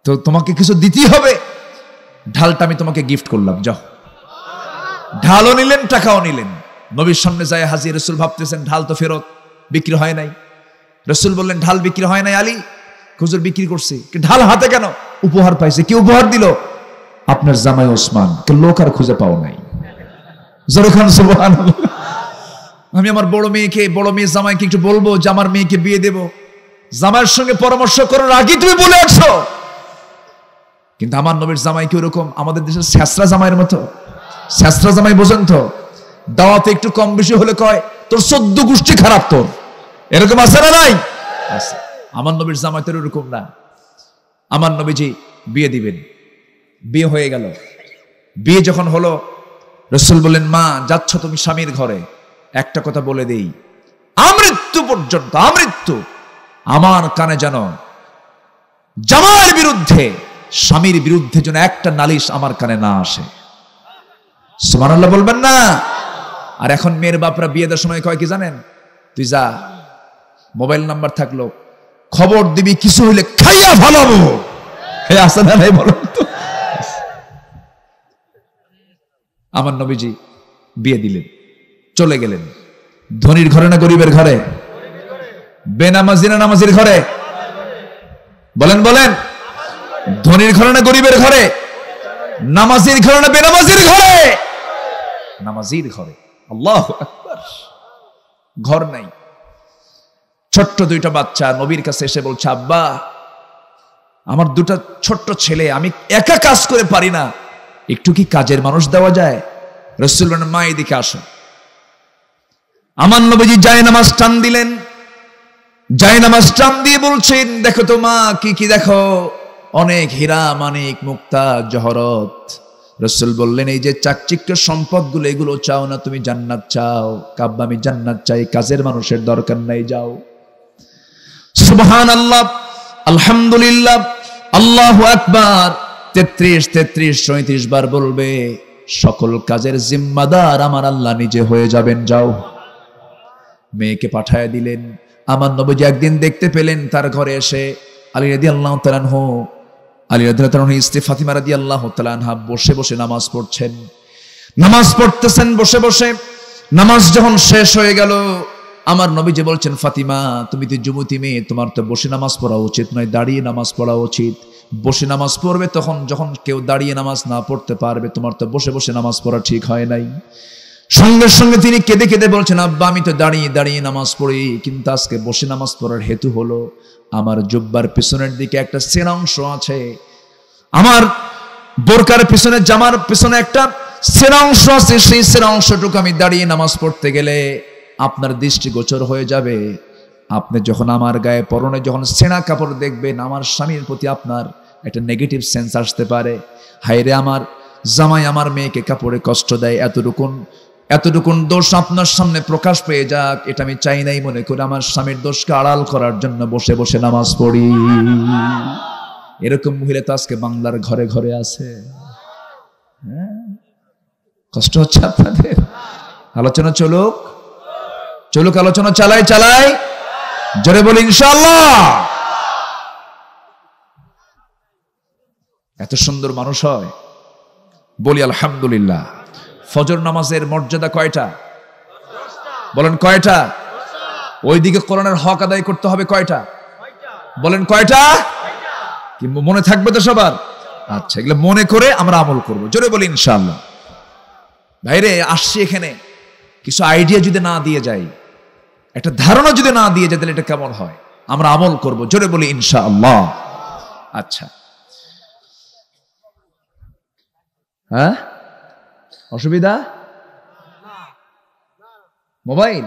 [SPEAKER 1] তো তোমাকে কিছু দিতেই হবে, ঢালটা আমি তোমাকে গিফট করলাম, যাও। ঢালও নিলেন, টাকাও নিলেন। নবীর সামনে যায় হাজির। রসুল ভাবতেছেন ঢাল তো ফেরত, বিক্রি হয় নাই। রসুল বললেন ঢাল বিক্রি হয় নাই আলী, হুজুর বিক্রি করছি। ঢাল হাতে কেন? উপহার পাইছে। কি উপহার দিল? আপনার জামাই ওসমান। লোক আর খুঁজে পাও নাই। জোরখান সুবহানাল্লাহ। আমি আমার বড় মেয়ে জামাইকে একটু বলবো যে আমার মেয়েকে বিয়ে দেব, জামাইয়ের সঙ্গে পরামর্শ করার আগে তুমি বলে আসছো। কিন্তু আমার নবীর জামাই কি ওরকম আমাদের দেশের ছেঁচড়া জামাইয়ের মতো? ছেঁচড়া জামাই বোঝেন তো, দাওয়াতে একটু কম বেশি হলে কয় তোর 14 গোষ্ঠী খারাপ, তোর এরকম আছে না নাই? আমার নবীর জামাই তো এরকম না। আমার নবীজি বিয়ে দিবেন, বিয়ে হয়ে গেল। বিয়ে যখন হলো, রসুল বললেন মা যাচ্ছ তুমি স্বামীর ঘরে, একটা কথা বলে দেই, আমৃত্যু পর্যন্ত, আমৃত্যু আমার কানে যেন জামাইয়ের বিরুদ্ধে, স্বামীর বিরুদ্ধে যেন একটা নালিশ আমার কানে না আসে। সুবহানাল্লাহ বলবেন না? আর এখন মেয়ের বাপরা বিয়ে দেওয়ার সময় কয় কি জানেন? তুই যা, মোবাইল নাম্বার থাকলো, খবর দিবি, কিছু হইলে খাইয়া ভালাবো। হে আসে না নাই বলুন তো? আমার নবীজি বিয়ে দিলেন, চলে গেলেন। ধনীর ঘরে না গরিবের ঘরে? বেনামাজি না নামাজির ঘরে? বলেন বলেন, ধনীর ঘরে না গরিবের ঘরে? নামাজির ঘরে না বেনামাজির ঘরে? নামাজির ঘরে। আল্লাহু আকবার। ঘর নাই। ছোট্ট দুইটা বাচ্চা নবীর কাছে এসে বলছে আব্বা আমার দুটা ছোট্ট ছেলে, আমি একা কাজ করে পারি না, একটু কি কাজের মানুষ দেওয়া যায়? রাসূল বলেন মা এদিকে আসো। আমার নবীজি জায়নামাজ টান দিলেন, জায়নামাজ টান দিয়ে বলছেন দেখো তো মা কি কি দেখো, অনেক হীরা মানিক মুক্তা জহরত। রাসূল বললেন এই যে চাকচিক্য সম্পদগুলো, এগুলো চাও না তুমি জান্নাত চাও? কাব্বা আমি জান্নাত চাই, কাজের মানুষের দরকার নাই, যাও। সুবহানাল্লাহ, আলহামদুলিল্লাহ, আল্লাহু আকবার 33 33 বার বলবে। সকল কাজের জিম্মাদার আমার আল্লাহ নিজে হয়ে যাবেন, যাও। মেয়েকে পাঠায় দিলেন। আমার নবীজি একদিন দেখতে পেলেন তার ঘরে এসে আলী রাদিয়াল্লাহু তাআলা আনহু, আলী রাদিয়াল্লাহু আনহু স্ত্রী ফাতিমা রাদিয়াল্লাহু তাআলা আনহা বসে বসে নামাজ পড়ছেন। নামাজ পড়তেছেন বসে বসে। নামাজ যখন শেষ হয়ে গেল, আমার নবীজি বলছেন ফাতিমা তুমি তো যুবতী মেয়ে, তোমার তো বসে নামাজ পড়া উচিত নয়, দাঁড়িয়ে নামাজ পড়া উচিত। বসে নামাজ পড়বে তখন যখন কেউ দাঁড়িয়ে নামাজ না পড়তে পারবে, তোমার তো বসে বসে নামাজ পড়া ঠিক হয় নাই। সঙ্গে সঙ্গে তিনি কেঁদে কেঁদে বলছেন আব্বা আমি তো দাঁড়িয়ে দাঁড়িয়ে নামাজ পড়ি, কিন্তু আজকে বসে নামাজ পড়ার হেতু হলো আমার জুব্বার পিছনের দিকে একটা সেনা অংশ আছে, আমার বোরকার পিছনে জামার পিছনে একটা সেনা অংশ আছে, সেই সেনা অংশটুকু আমি দাঁড়িয়ে নামাজ পড়তে গেলে আপনার দৃষ্টিগোচর হয়ে যাবে। আপনি যখন আমার গায়ে পরনে যখন সেনা কাপড় দেখবেন, আমার স্বামীর প্রতি আপনার একটা নেগেটিভ সেন্স আসতে পারে। হায়রে আমার জামাই আমার মেয়েকে কাপড়ে কষ্ট দেয়, এতটুকুন দোষ আপনার সামনে প্রকাশ পেয়ে যাক, এটা আমি চাই নাই মনে করে আমার স্বামীর দোষকে আড়াল করার জন্য বসে বসে নামাজ পড়ি। এরকম মহিলা তো আজকে বাংলার ঘরে ঘরে আছে। হ্যাঁ, কষ্ট হচ্ছে আপনাদের? আলোচনা চলুক, আলোচনা চালাই, জোরে বলি ইনশাআল্লাহ। এত সুন্দর মানুষ হয়, বলি আলহামদুলিল্লাহ। ফজর নামাজের মর্যাদা কয়টা? বলেন কয়টা? ওইদিকে কোরআনের হক আদায় করতে হবে কয়টা? বলেন কয়টা? কি মনে থাকবে তো সবার? আচ্ছা, এগুলো মনে করে আমরা আমল করব, জোরে বলি ইনশাআল্লাহ। ভাইরে আসছি এখানে, কিছু আইডিয়া যদি না দিয়ে যাই, একটা ধারণা যদি না দিয়ে যাই, তাহলে এটা কেমন হয়? আমরা আমল করব, জোরে বলি ইনশাআল্লাহ। আচ্ছা, হ্যাঁ, অসুবিধা? মোবাইল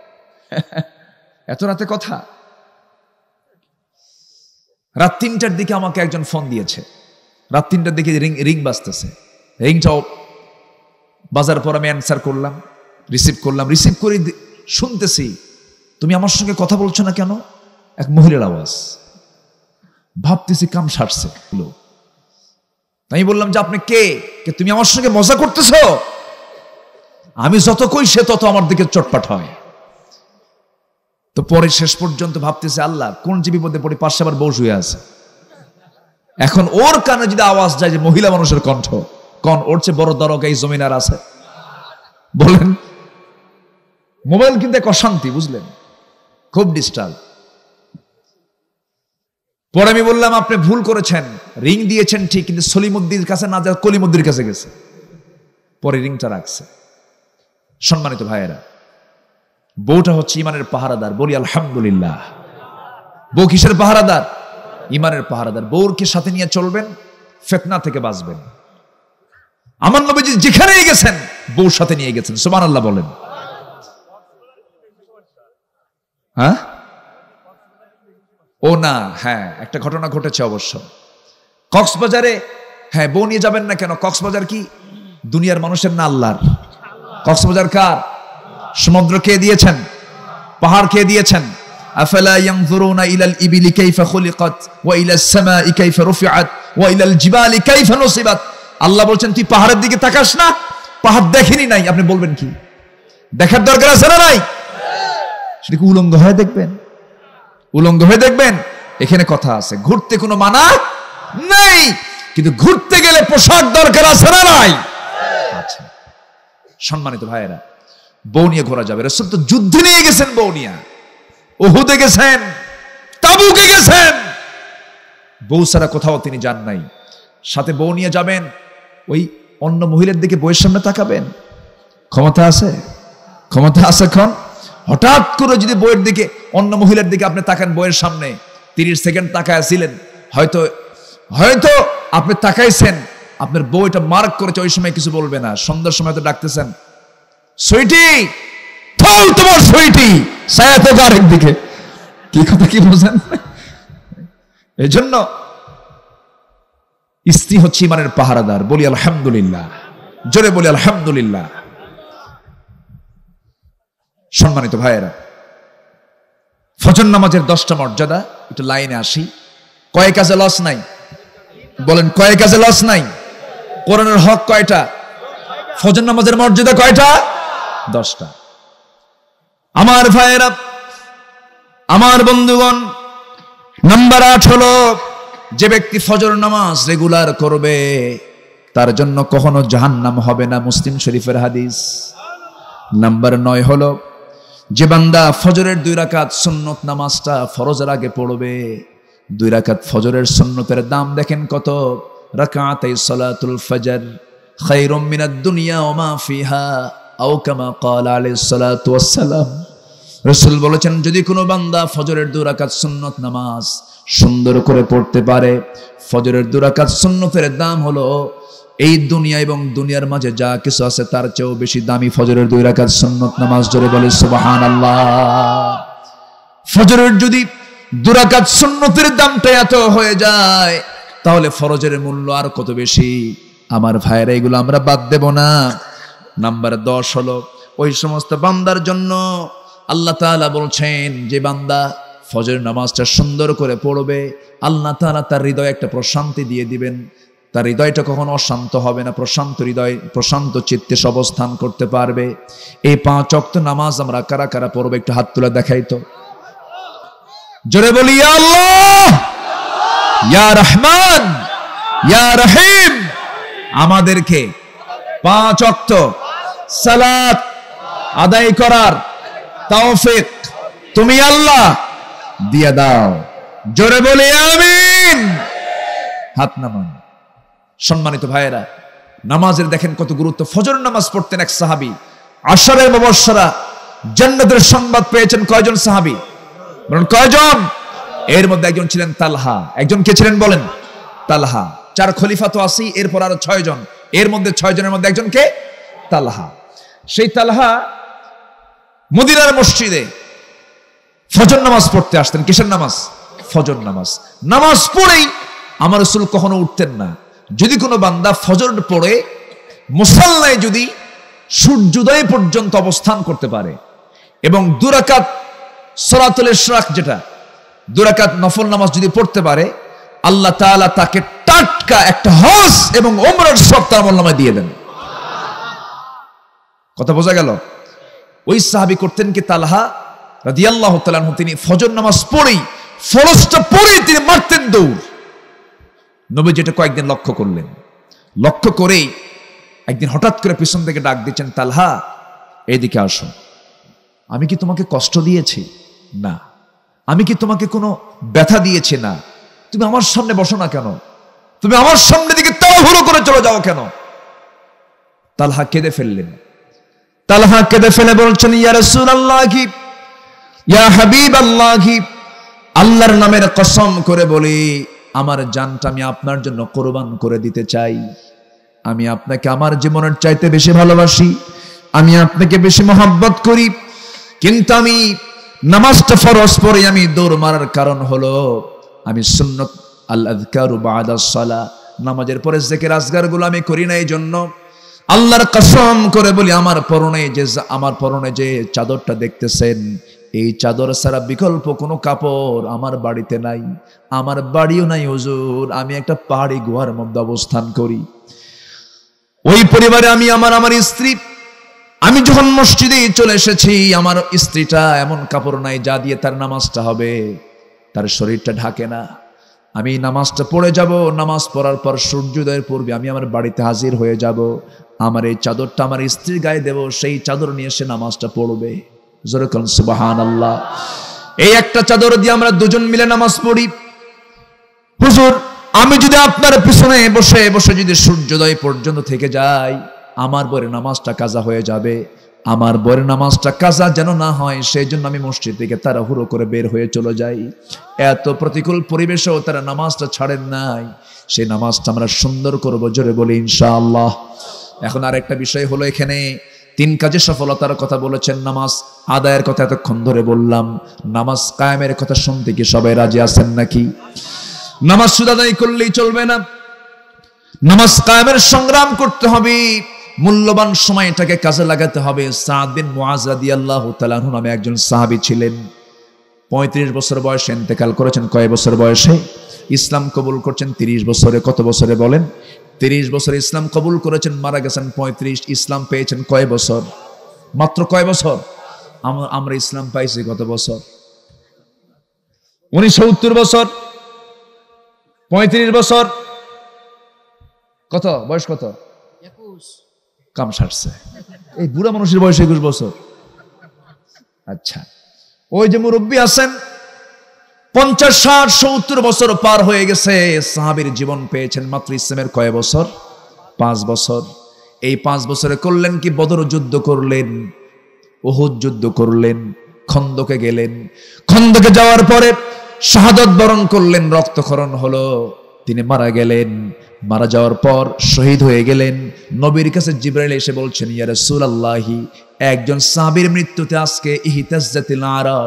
[SPEAKER 1] এত রাতে কথা? রাত 3টার দিকে আমাকে একজন ফোন দিয়েছে, রাত 3টার দিকে রিং বাজতেছে। রিংটাও বাজার পর আমি অ্যান্সার করলাম, রিসিভ করে শুনতেছি তুমি আমার সঙ্গে কথা বলছো না কেন? এক মহিলার আওয়াজ। ভাবতেছি কাম সারছে। আমি বললাম যে আপনি কে? তুমি আমার সঙ্গে মজা করতেছ? আমি যত কই সে তত আমার দিকে চটপাট হয়। তো পরে শেষ পর্যন্ত ভাবতেছে আল্লাহ কোন যে বিপদে পড়ে, পাশে আবার বউ শুয়ে আছে। এখন ওর কানে যদি আওয়াজ যায় যে মহিলা মানুষের কণ্ঠ, কোন ওর চেয়ে বড় দরকা এই জমিন আর আছে? বলেন। মোবাইল কিন্তু এক অশান্তি, বুঝলেন, খুব ডিস্টার্ব। পরে আমি বললাম আপনি ভুল করেছেন, রিং দিয়েছেন ঠিক, কিন্তু সলিমুদ্দির কাছে না যা কলিমুদ্দির কাছে গেছে, পরে রিংটা রাখছে। সম্মানিত ভাইয়েরা, বউটা হচ্ছে ইমানের পাহারাদার, বলি আলহামদুলিল্লাহ। বউ কিসের পাহারাদার? ইমানের পাহারাদার। বউকে সাথে নিয়ে চলবেন, ফিতনা থেকে বাঁচবেন। আমার নবীজি যেখানেই গেছেন বউর সাথে নিয়ে গেছেন, সুবহানাল্লাহ বলেন। হ্যাঁ, ও না, হ্যাঁ একটা ঘটনা ঘটেছে অবশ্য কক্সবাজারে। হ্যাঁ, বউ নিয়ে যাবেন না কেন? কক্সবাজার কি দুনিয়ার মানুষের না আল্লাহর? কক্সবাজার কার? সমুদ্র কে দিয়েছেন? পাহাড় কে দিয়েছেন? আফালা ইয়ানজুরুনা ইলাল ইবিলি কাইফা খুলিকাত ওয়া ইলাস সামাই কাইফা রুফিআত ওয়া ইলাল জিবালি কাইফা নুসিবাত। আল্লাহ বলছেন তুই পাহাড়ের দিকে তাকাস না, পাহাড় দেখেনি নাই। আপনি বলবেন কি দেখার দরকার আছে না নাই? সেটা কি উলঙ্গ হয়ে দেখবেন? উলঙ্গ হয়ে দেখবেন? এখানে কথা আছে, ঘুরতে কোনো মানা নেই, কিন্তু ঘুরতে গেলে পোশাক দরকার আছে না নাই? আচ্ছা, সম্মানিত ভাইয়েরা, বউ নিয়ে ঘোরা যাবে। রাসূল তো যুদ্ধে নিয়ে গেছেন বউ নিয়ে, উহুদে গেছেন, তাবুকে গেছেন, বউ ছাড়া কোথাও তিনি যান নাই। সাথে বউ নিয়ে যাবেন, ওই অন্য মহিলার দিকে বউয়ের সামনে তাকাবেন? ক্ষমতা আছে? ক্ষমতা আছে? ক্ষণ হঠাৎ করে যদি বউয়ের দিকে, অন্য মহিলার দিকে আপনি তাকান, বউয়ের সামনে 30 সেকেন্ড তাকাইছিলেন, হয়তো হয়তো আপনি তাকাইছেন, আপনার বউ এটা মার্ক করেছে, ওই সময় কিছু বলবে না। সন্ধ্যার সময় তো ডাকতেছেন, সুইটি ফল তোমার সুইটি, ছায়া তো আরেক দিকে। কি কথা কি বলছেন? এই জন্য স্ত্রী হচ্ছে ইমানের পাহারাদার, বলি আলহামদুলিল্লাহ, জোরে বলি আলহামদুলিল্লাহ। সম্মানিত ভাইয়েরা, ফজর নামাজের 10টা মর্যাদা, একটু লাইনে আসি। কয় কাজে লস নাই? বলেন কয় কাজে লস নাই? কোরআনের হক কয়টা? ফজর নামাজের মর্যাদা কয়টা? 10টা। আমার ভাইয়েরা, আমার বন্ধুগণ, নাম্বার 8 হলো যে ব্যক্তি ফজর নামাজ রেগুলার করবে তার জন্য কখনো জাহান্নাম হবে না, মুসলিম শরীফের হাদিস। নাম্বার 9 হলো যে বান্দা ফজরের 2 রাকাত সুন্নত নামাজটা ফরজের আগে পড়বে। 2 রাকাত ফজরের সুন্নতের দাম দেখেন কত? রাকাতাই সালাতুল ফজর খায়রুম মিনাদ দুনিয়া ওয়া মা ফিহা আও কামা ক্বালা আলাইহিস সালাতু ওয়াস সালাম। রাসূল বলেছেন, যদি কোনো বান্দা ফজরের 2 রাকাত সুন্নত নামাজ সুন্দর করে পড়তে পারে, ফজরের 2 রাকাত সুন্নতের দাম হলো এই দুনিয়া এবং দুনিয়ার মাঝে যা কিছু আছে তার চেয়েও বেশি দামি ফজরের 2 রাকাত সুন্নত নামাজ। জোরে বলে সুবহানাল্লাহ। ফজরের যদি 2 রাকাত সুন্নতের দামটা এত হয়ে যায়, তাহলে ফরজের মূল্য আর কত বেশি। আমার ভাইয়েরা, এগুলো আমরা বাদ দেব না। নাম্বার 10 হলো ওই সমস্ত বান্দার জন্য আল্লাহ তাআলা বলছেন, যে বান্দা ফজরের নামাজটা সুন্দর করে পড়বে, আল্লাহ তাআলা তার হৃদয়ে একটা প্রশান্তি দিয়ে দিবেন। তার হৃদয়টা কখনো অশান্ত হবে না, প্রশান্ত হৃদয়, প্রশান্ত চিত্তে অবস্থান করতে পারবে। এই 5 ওয়াক্ত নামাজ আমরা কারা কারা পড়বো? একটু হাত তুলে দেখাই তো, জোরে বলি ইয়া আল্লাহ, ইয়া রহমান, ইয়া রহিম। আমাদেরকে 5 ওয়াক্ত সালাত আদায় করার তৌফিক তুমি আল্লাহ দিয়ে দাও। জোরে বলি আমিন। হাত নামান। সম্মানিত ভাইয়েরা, নামাজের দেখেন কত গুরুত্ব। ফজর নামাজ পড়তেন এক সাহাবী, আশারে মুবাশশারা, জান্নাতের সংবাদ পেয়েছেন কয়জন সাহাবী? বলেন কয়জন? এর মধ্যে একজন ছিলেন তালহা। একজন কে ছিলেন বলেন? তালহা। 4 খলিফা তো আছেই, এরপর আরো 6 জন। এর মধ্যে 6 জনের মধ্যে একজন কে? তালহা। সেই তালহা মদিনার মসজিদে ফজর নামাজ পড়তে আসতেন। কিসের নামাজ? ফজর নামাজ। নামাজ পড়েই আমার রাসূল কখনো উঠতেন না। যদি কোনো বান্দা ফজর পড়ে মুসাল্লায় যদি সূর্যোদয় পর্যন্ত অবস্থান করতে পারে এবং 2 রাকাত সালাতুল ইশরাক, যেটা 2 রাকাত নফল নামাজ যদি পড়তে পারে, আল্লাহ তাআলা তাকে টাটকা একটা হজ এবং উমরার সওয়াব তার আমলনামায় দিয়ে দেন। কথা বোঝা গেল? ওই সাহাবী করতেন কি, তালহা রাদিয়াল্লাহু তাআলা আনহু, তিনি ফজর নামাজ পড়েই, ফরজটা পড়েই তিনি মারতেন দৌড়। নবী যেটা কয়েকদিন লক্ষ্য করলেন, লক্ষ্য করেই একদিন হঠাৎ করে পিছন থেকে ডাক দিচ্ছেন, তালহা এইদিকে আসো। আমি কি তোমাকে কষ্ট দিয়েছি? না। আমি কি তোমাকে কোনো ব্যথা দিয়েছি? না। তুমি আমার সামনে বসো না কেন? তুমি আমার সামনে দিকে তাড়াহুড়ো করে চলে যাও কেন? তালহা কেঁদে ফেললেন। তালহা কেঁদে ফেলে বলছেন, ইয়া রাসূলুল্লাহি, ইয়া হাবিবাল্লাহি, আল্লাহর নামের কসম করে বলি, আমার জানটা আমি আপনার জন্য কোরবান করে দিতে চাই। আমি আপনাকে আমার জীবনের চাইতে বেশি ভালোবাসি, আমি আপনাকে বেশি মহব্বত করি, কিন্তু আমি নামাজটা ফরজ পড়ে আমি দৌড় মারার কারণ হলো আমি সুন্নত আল আযকারু বা'দা সালাহ, নামাজের পরে জিকির আজগারগুলো আমি করি না। এই জন্য আল্লাহর কসম করে বলি, আমার পরনে যে চাদরটা দেখতেছেন, এই চাদর ছাড়া বিকল্প কোনো কাপড় আমার বাড়িতে নাই। আমার বাড়িও নাই হুজুর, আমি একটা পাহাড়ি গুহার মধ্যে অবস্থান করি। ওই পরিবারে আমি আমার স্ত্রী, আমি যখন মসজিদে চলে এসেছি, আমার স্ত্রীটা এমন কাপড় নাই যা দিয়ে তার নামাজটা হবে, তার শরীরটা ঢাকে না। আমি নামাজটা পড়ে যাব, নামাজ পড়ার পর সূর্যোদয়ের পূর্বে আমি আমার বাড়িতে হাজির হয়ে যাব। আমার এই চাদরটা আমার স্ত্রীর গায়ে দেব, সেই চাদর নিয়ে সে নামাজটা পড়বে। জোরে কোন সুবহানাল্লাহ। এই একটা চাদর দিয়ে আমরা দুজন মিলে নামাজ পড়ি। হুজুর, আমি যদি আপনার পিছনে বসে বসে যদি সূর্যোদয় পর্যন্ত থেকে যাই, আমার বরের নামাজটা কাজা হয়ে যাবে। আমার বরের নামাজটা কাজা যেন না হয়, সেই জন্য আমি মসজিদ থেকে তাড়াহুড়ো করে বের হয়ে চলে যাই। এত প্রতিকূল পরিবেশেও তারা নামাজটা ছাড়েন নাই। সেই নামাজটা আমরা সুন্দর করব, জোরে বলি ইনশাআল্লাহ। এখন আরেকটা বিষয় হলো, এখানে 3 কাজে সফলতার কথা বলেছেন। নামাজ আদায়ের কথা এতক্ষণ ধরে বললাম, নামাজ কায়েমের কথা শুনতে কি সবাই রাজি আছেন নাকি? নামাজ শুধু আদায় করলেই চলবে না, নামাজ কায়েমের সংগ্রাম করতে হবে, মূল্যবান সময়টাকে কাজে লাগাতে হবে। সাদ বিন মুআজ রাদিয়াল্লাহু তাআলা আনহু নামে একজন সাহাবী ছিলেন। 35 বছর বয়সে ইন্তেকাল করেছেন। কয় বছর বয়সে? ইসলাম কবুল করছেন 30 বছরে। কত বছরে বলেন? 30 বছরে ইসলাম কবুল করেছেন, মারা গেছেন 35। ইসলাম পেয়েছেন কয় বছর? মাত্র কয় বছর? আমরা ইসলাম পাইছি কত বছর? 70 বছর। 35 বছর কত? বয়স কত? 21। কাম সারছে। এই বুড়া মানুষের বয়স 21 বছর। আচ্ছা, ওই যে মুরব্বী আছেন 50, 60, 70 বছর পার হয়ে গেছে, সাহাবীর জীবন পেয়েছেন মাত্র ইসলামের কয় বছর? 5 বছর। এই 5 বছরে করলেন কি? বদর যুদ্ধ করলেন, উহুদ যুদ্ধ করলেন, খন্দকে গেলেন। খন্দকে যাওয়ার পরে শাহাদাত বরণ করলেন, রক্তক্ষরণ হলো, তিনি মারা গেলেন। মারা যাওয়ার পর শহীদ হয়ে গেলেন। নবীর কাছে জিবরাইল এসে বলছেন, ইয়া রাসূলুল্লাহি, একজন সাহাবীর মৃত্যুতে আজকে ইহতাজ্জাতিল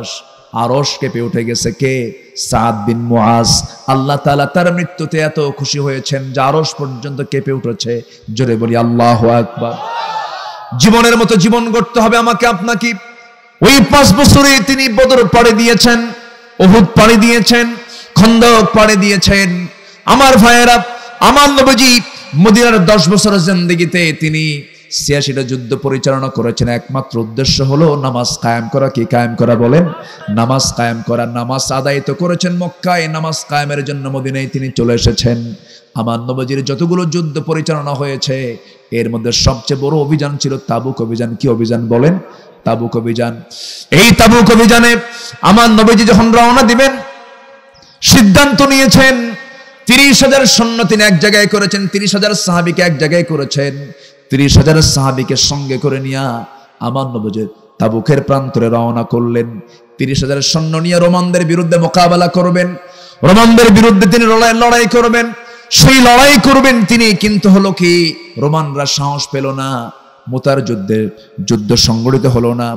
[SPEAKER 1] আরশ কেঁপে উঠে গেছে। কে? সাদ বিন মুআজ। আল্লাহ তাআলা তার মৃত্যুতে এত খুশি হয়েছেন যে আরশ পর্যন্ত কেঁপে উঠেছে। জোরে বলি আল্লাহু আকবার। জীবনের মতো জীবন গড়তে হবে আমাকে আপনাকে। ওই 5 বছরে তিনি বদর পাড়ি দিয়েছেন, উহুদ পাড়ি দিয়েছেন, খন্দক পাড়ি দিয়েছেন। আমার ভাইয়েরা, আমার নবীজি মদিনার 10 বছরের জিন্দেগিতে তিনি 86টা যুদ্ধ পরিচালনা করেছেন। একমাত্র উদ্দেশ্য হলো নামাজ কায়েম করা। কি কায়েম করা বলেন? নামাজ কায়েম করা। নামাজ আদায় তো করেছেন মক্কায়, নামাজ কায়েমের জন্য মদিনায় তিনি চলে এসেছেন। আমার নবীজির যতগুলো যুদ্ধ পরিচালনা হয়েছে, এর মধ্যে সবচেয়ে বড় অভিযান ছিল তাবুক অভিযান। কি অভিযান বলেন? তাবুক অভিযান। এই তাবুক অভিযানে আমার নবীজি যখন রওনা দিবেন, সিদ্ধান্ত নিয়েছেন 30,000 সৈন্য তিনি এক জায়গায় করেছেন, 30,000 সাহাবীকে এক জায়গায় করেছেন। 30,000 সাহাবীকে সঙ্গে করে নিয়ে আমার নবীজি তাবুকের প্রান্তরে রওনা করলেন। 30,000 সৈন্য নিয়ে রোমানদের বিরুদ্ধে মোকাবেলা করবেন, রোমানদের বিরুদ্ধে তিনি লড়াই করবেন। সেই লড়াই করবেন তিনি, কিন্তু হলো কি, রোমানরা সাহস পেল না, মুতার যুদ্ধ সংগঠিত হলো না।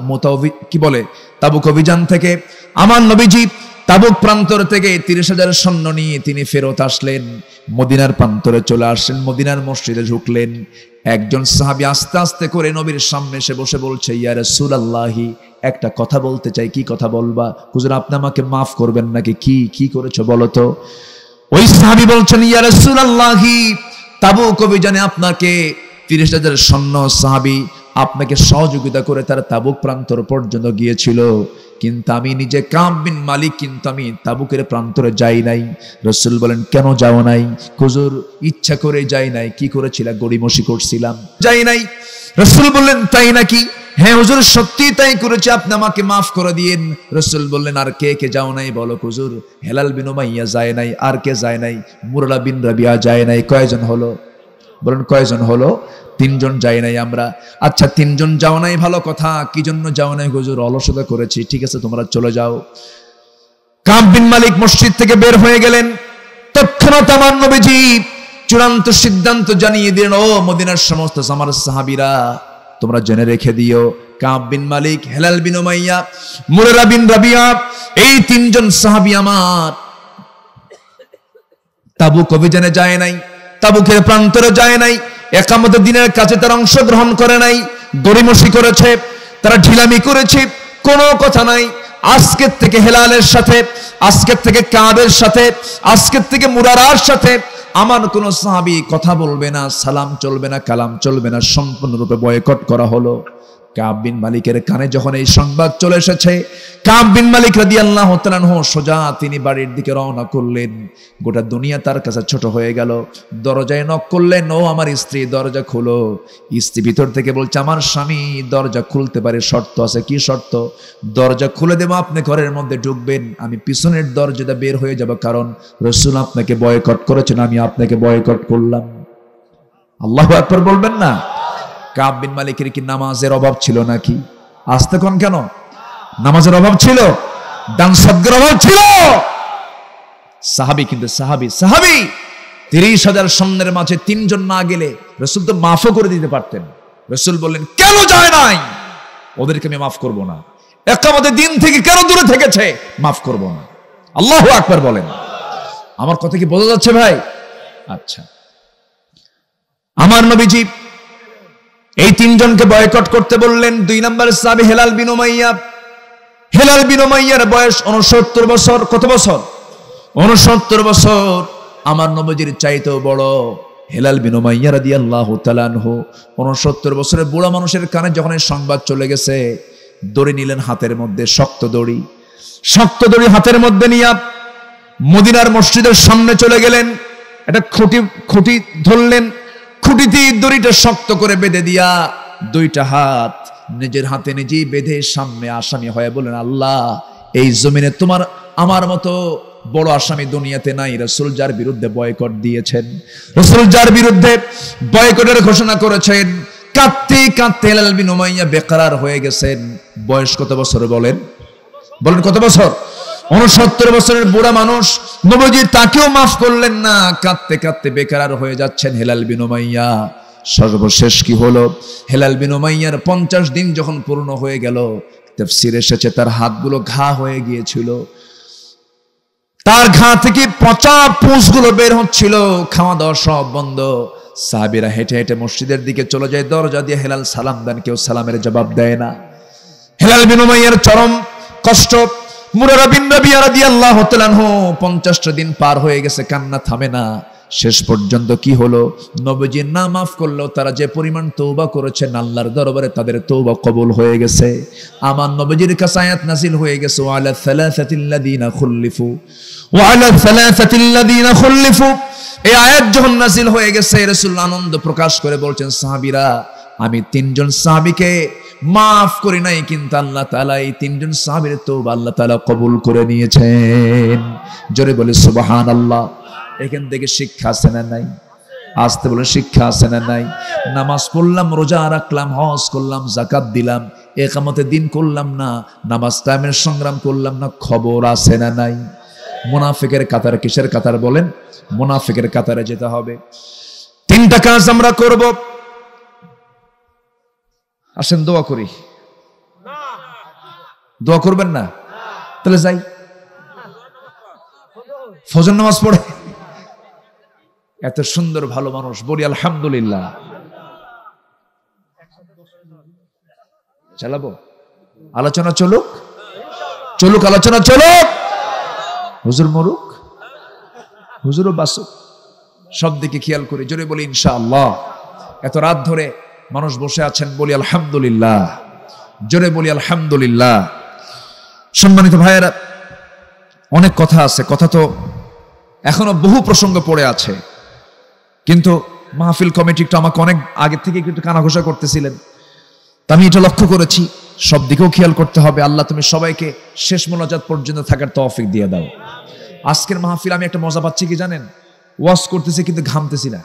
[SPEAKER 1] তাবুক অভিযান থেকে আমার নবীজি তাবুক প্রান্তর থেকে 30,000 সৈন্য নিয়ে তিনি ফেরত আসলেন, মদিনার প্রান্তরে চলে আসলেন, মদিনার মসজিদে ঢুকলেন। একজন সাহাবী আস্তে আস্তে করে নবীর সামনে এসে বসে বলছে, ইয়া রাসূলুল্লাহি, একটা কথা বলতে চাই। কি কথা বলবা? হুজুর, আপনি আমাকে মাফ করবেন নাকি? কি করেছো বলো তো? ওই সাহাবী বলছেন, ইয়া রাসূলুল্লাহি, তাবুক অভিযানে আপনাকে 30,000 সৈন্য সাহাবী আপনাকে সহযোগিতা করে তারা তাবুক প্রান্তর পর্যন্ত গিয়েছিল, কিন্তু আমি নিজে কাব বিন মালিক কিন্তু আমি তাবুকের প্রান্তরে যাই নাই। রাসূল বলেন কেন যাও নাই? হুজুর ইচ্ছা করে যাই নাই। কি করেছিলাম? গড়িমসি করছিলাম, যাই নাই। রাসূল বললেন তাই নাকি? হ্যাঁ হুজুর সত্যি তাই করেছি, আপনি আমাকে মাফ করে দিন। রাসূল বললেন আর কে কে যাও নাই বলো? হুজুর হেলাল বিন উমাইয়া যায় নাই। আর কে যায় নাই? মুরারা বিন রাবিয়া যায় নাই। কয়জন হলো? বলেন কয়জন হলো? 3 জন যাই নাই আমরা। আচ্ছা 3 জন যাও নাই ভালো কথা, কি জন্য যাও নাই? হুজুর অলসতা করেছি। ঠিক আছে তোমরা চলে যাও। কাব বিন মালিক মসজিদ থেকে বের হয়ে গেলেন। তৎক্ষণাৎ আমার নবীজি চূড়ান্ত সিদ্ধান্ত জানিয়ে দিলেন, ও মদিনার সমস্ত আমার সাহাবীরা তোমরা জেনে রেখে দিও, Kaab bin Malik, Hilal bin Umayya, Murara bin Rabia, এই 3 জন সাহাবী আমার তাবুক অভিযানে যায় নাই, তাবুকের প্রান্তরে যায় নাই, একামতের দিনের কাছে তারা অংশগ্রহণ করে নাই, গড়িমসি করেছে, তারা ঢিলামি করেছে, কোনো কথা নাই। আজকের থেকে হেলালের সাথে, আজকের থেকে কাবের সাথে, আজকের থেকে মুরারার সাথে আমার কোন সাহাবী কথা বলবে না, সালাম চলবে না, কালাম চলবে না, সম্পূর্ণরূপে বয়কট করা হলো। কাব বিন মালিকের কানে যখন এই সংবাদ চলে এসেছে, কাব বিন মালিক রাদিয়াল্লাহু তাআলা আনহু সোজা তিনি বাড়ির দিকে রওনা করলেন। গোটা দুনিয়া তার কাছে ছোট হয়ে গেল। দরজায় নক করলেন, ও আমার স্ত্রী দরজা খুলো। স্ত্রী ভিতর থেকে বলছে, আমার স্বামী দরজা খুলতে পারে, শর্ত আছে। কি শর্ত? দরজা খুলে দেব, আপনি ঘরের মধ্যে ঢুকবেন, আমি পিছনের দরজাটা বের হয়ে যাব, কারণ রাসূল আপনাকে বয়কট করেছেন, আমি আপনাকে বয়কট করলাম। আল্লাহু আকবার বলবেন না? কাব বিন মালিকের কি নামাজের অভাব ছিল নাকি? আসতে কোন কেন? নামাজের অভাব ছিল, দান সদকার অভাব ছিল। সাহাবী কিন্তু সাহাবী 30,000 সৈন্যের মাঝে 3 জন না গেলে রাসূল তো মাফও করে দিতে পারতেন। রাসূল বললেন কেন যায় নাই? ওদেরকে আমি মাফ করব না। একামতের দিন থেকে কেন দূরে থেকেছে? মাফ করব না। আল্লাহু আকবার বলেন। আমার কথা কি বোঝা যাচ্ছে ভাই? আচ্ছা, আমার নবীজি এই 3 জনকে বয়কট করতে বললেন। 2 নম্বর সাহাবী Hilal bin Umayya. Hilal bin উমাইয়ার বয়স 69 বছর। কত বছর? 69 বছর। আমার নবীজির চাইতেও বড় হেলাল বিন উমাইয়া রাদিয়াল্লাহু তাআলা আনহু। 69 বছরের বুড়া মানুষের কানে যখন এই সংবাদ চলে গেছে, দড়ি নিলেন হাতের মধ্যে, শক্ত দড়ি, শক্ত দড়ি হাতের মধ্যে নিয়ে মদিনার মসজিদের সামনে চলে গেলেন। একটা খুঁটি ধরলেন, খুঁটিতে দড়িটা শক্ত করে বেঁধে দিয়া 2টা হাত নিজের হাতে নিজেই বেঁধে সামনে আসামি হয়ে বলেন, আল্লাহ এই জমিনে তোমার আমার মতো বড় আসামি দুনিয়াতে নাই। রাসূল যার বিরুদ্ধে বয়কট দিয়েছেন, রাসূল যার বিরুদ্ধে বয়কটের ঘোষণা করেছেন, কাঁদতে কাঁদতে হেলাল বিন উমাইয়া বেকরার হয়ে গেছেন। বয়স কত বছর বলেন? বলেন কত বছর? 69 বছরের বুড়া মানুষ। নবীজি তাকেও মাফ করলেন না, কাঁদতে কাঁদতে বেকরার হয়ে যাচ্ছেন হেলাল বিন উমাইয়া। সর্বশেষ কি হলো? হেলাল বিন উমাইয়ার 50 দিন যখন পূর্ণ হয়ে গেল, তাফসীরে এসেছে তার হাতগুলো ঘা হয়ে গিয়েছিল, তার ঘা থেকে পচা পুঁজগুলো বের হচ্ছিল, খাওয়া দাওয়া সব বন্ধ। সাহাবীরা হেঁটে হেঁটে মসজিদের দিকে চলে যায়। দরজা দিয়ে হেলাল সালাম দেন, কেউ সালামের জবাব দেয় না। হেলাল বিন উমাইয়ার চরম কষ্ট। মুরারা বিন রাবিয়া রাদিয়াল্লাহু তাআলা আনহু 50টা দিন পার হয়ে গেছে, কান্না থামে না। শেষ পর্যন্ত কি হলো? নবীজি না মাফ করলেও তারা যে পরিমাণ তওবা করেছেন আল্লাহর দরবারে তাদের তওবা কবুল হয়ে গেছে। আমার নবীজির কাছে আয়াত নাযিল হয়ে গেছে, ওয়ালা সালাসাতিল্লাযিনা খুল্লিফু, ওয়ালা সালাসাতিল্লাযিনা খুল্লিফু। এই আয়াত যখন নাযিল হয়ে গেছে, রাসূল আনন্দ প্রকাশ করে বলছেন, সাহাবীরা আমি 3 জন সাহাবীকে মাফ করি নাই, কিন্তু আল্লাহ তাআলা এই 3 জন সাহাবীর তওবা আল্লাহ তাআলা কবুল করে নিয়েছেন। জোরে বলে সুবহানাল্লাহ। এখান থেকে শিক্ষা আছে না নাই? আসতে বলে শিক্ষা আছে না নাই? নামাজ পড়লাম, রোজা রাখলাম, হজ করলাম, যাকাত দিলাম, ইকামতের দিন করলাম না, নামাজ টাইমের সংগ্রাম করলাম না, খবর আছে না নাই? মুনাফিকের কাতার কিসের কাতার বলেন? মুনাফিকের কাতারে যেতে হবে। 3টা কাজ আমরা করব। আসেন দোয়া করি। দোয়া করবেন না? তাহলে যাই। ফজর নামাজ পড়ে এত সুন্দর ভালো মানুষ, বলি আলহামদুলিল্লাহ। চালাবো আলোচনা, চলুক চলুক আলোচনা চলুক। হুজুর মরুক, হুজুরও বাসুক, সব দিকে খেয়াল করে জোরে বলি ইনশাআল্লাহ। এত রাত ধরে মানুষ বসে আছেন, বলি আলহামদুলিল্লাহ, জোরে বলি আলহামদুলিল্লাহ। সম্মানিত ভাইয়েরা, অনেক কথা আছে, কথা তো এখনো বহু প্রসঙ্গ পড়ে আছে, কিন্তু মাহফিল কমিটি একটু আমাকে অনেক আগে থেকে একটু কানাঘোষা করতেছিলেন, তা আমি এটা লক্ষ্য করেছি, সব দিকেও খেয়াল করতে হবে। আল্লাহ তুমি সবাইকে শেষ মোনাজাত পর্যন্ত থাকার তৌফিক দিয়ে দাও। আজকের মাহফিল আমি একটা মজা পাচ্ছি কি জানেন, ওয়াজ করতেছি কিন্তু ঘামতেছি না,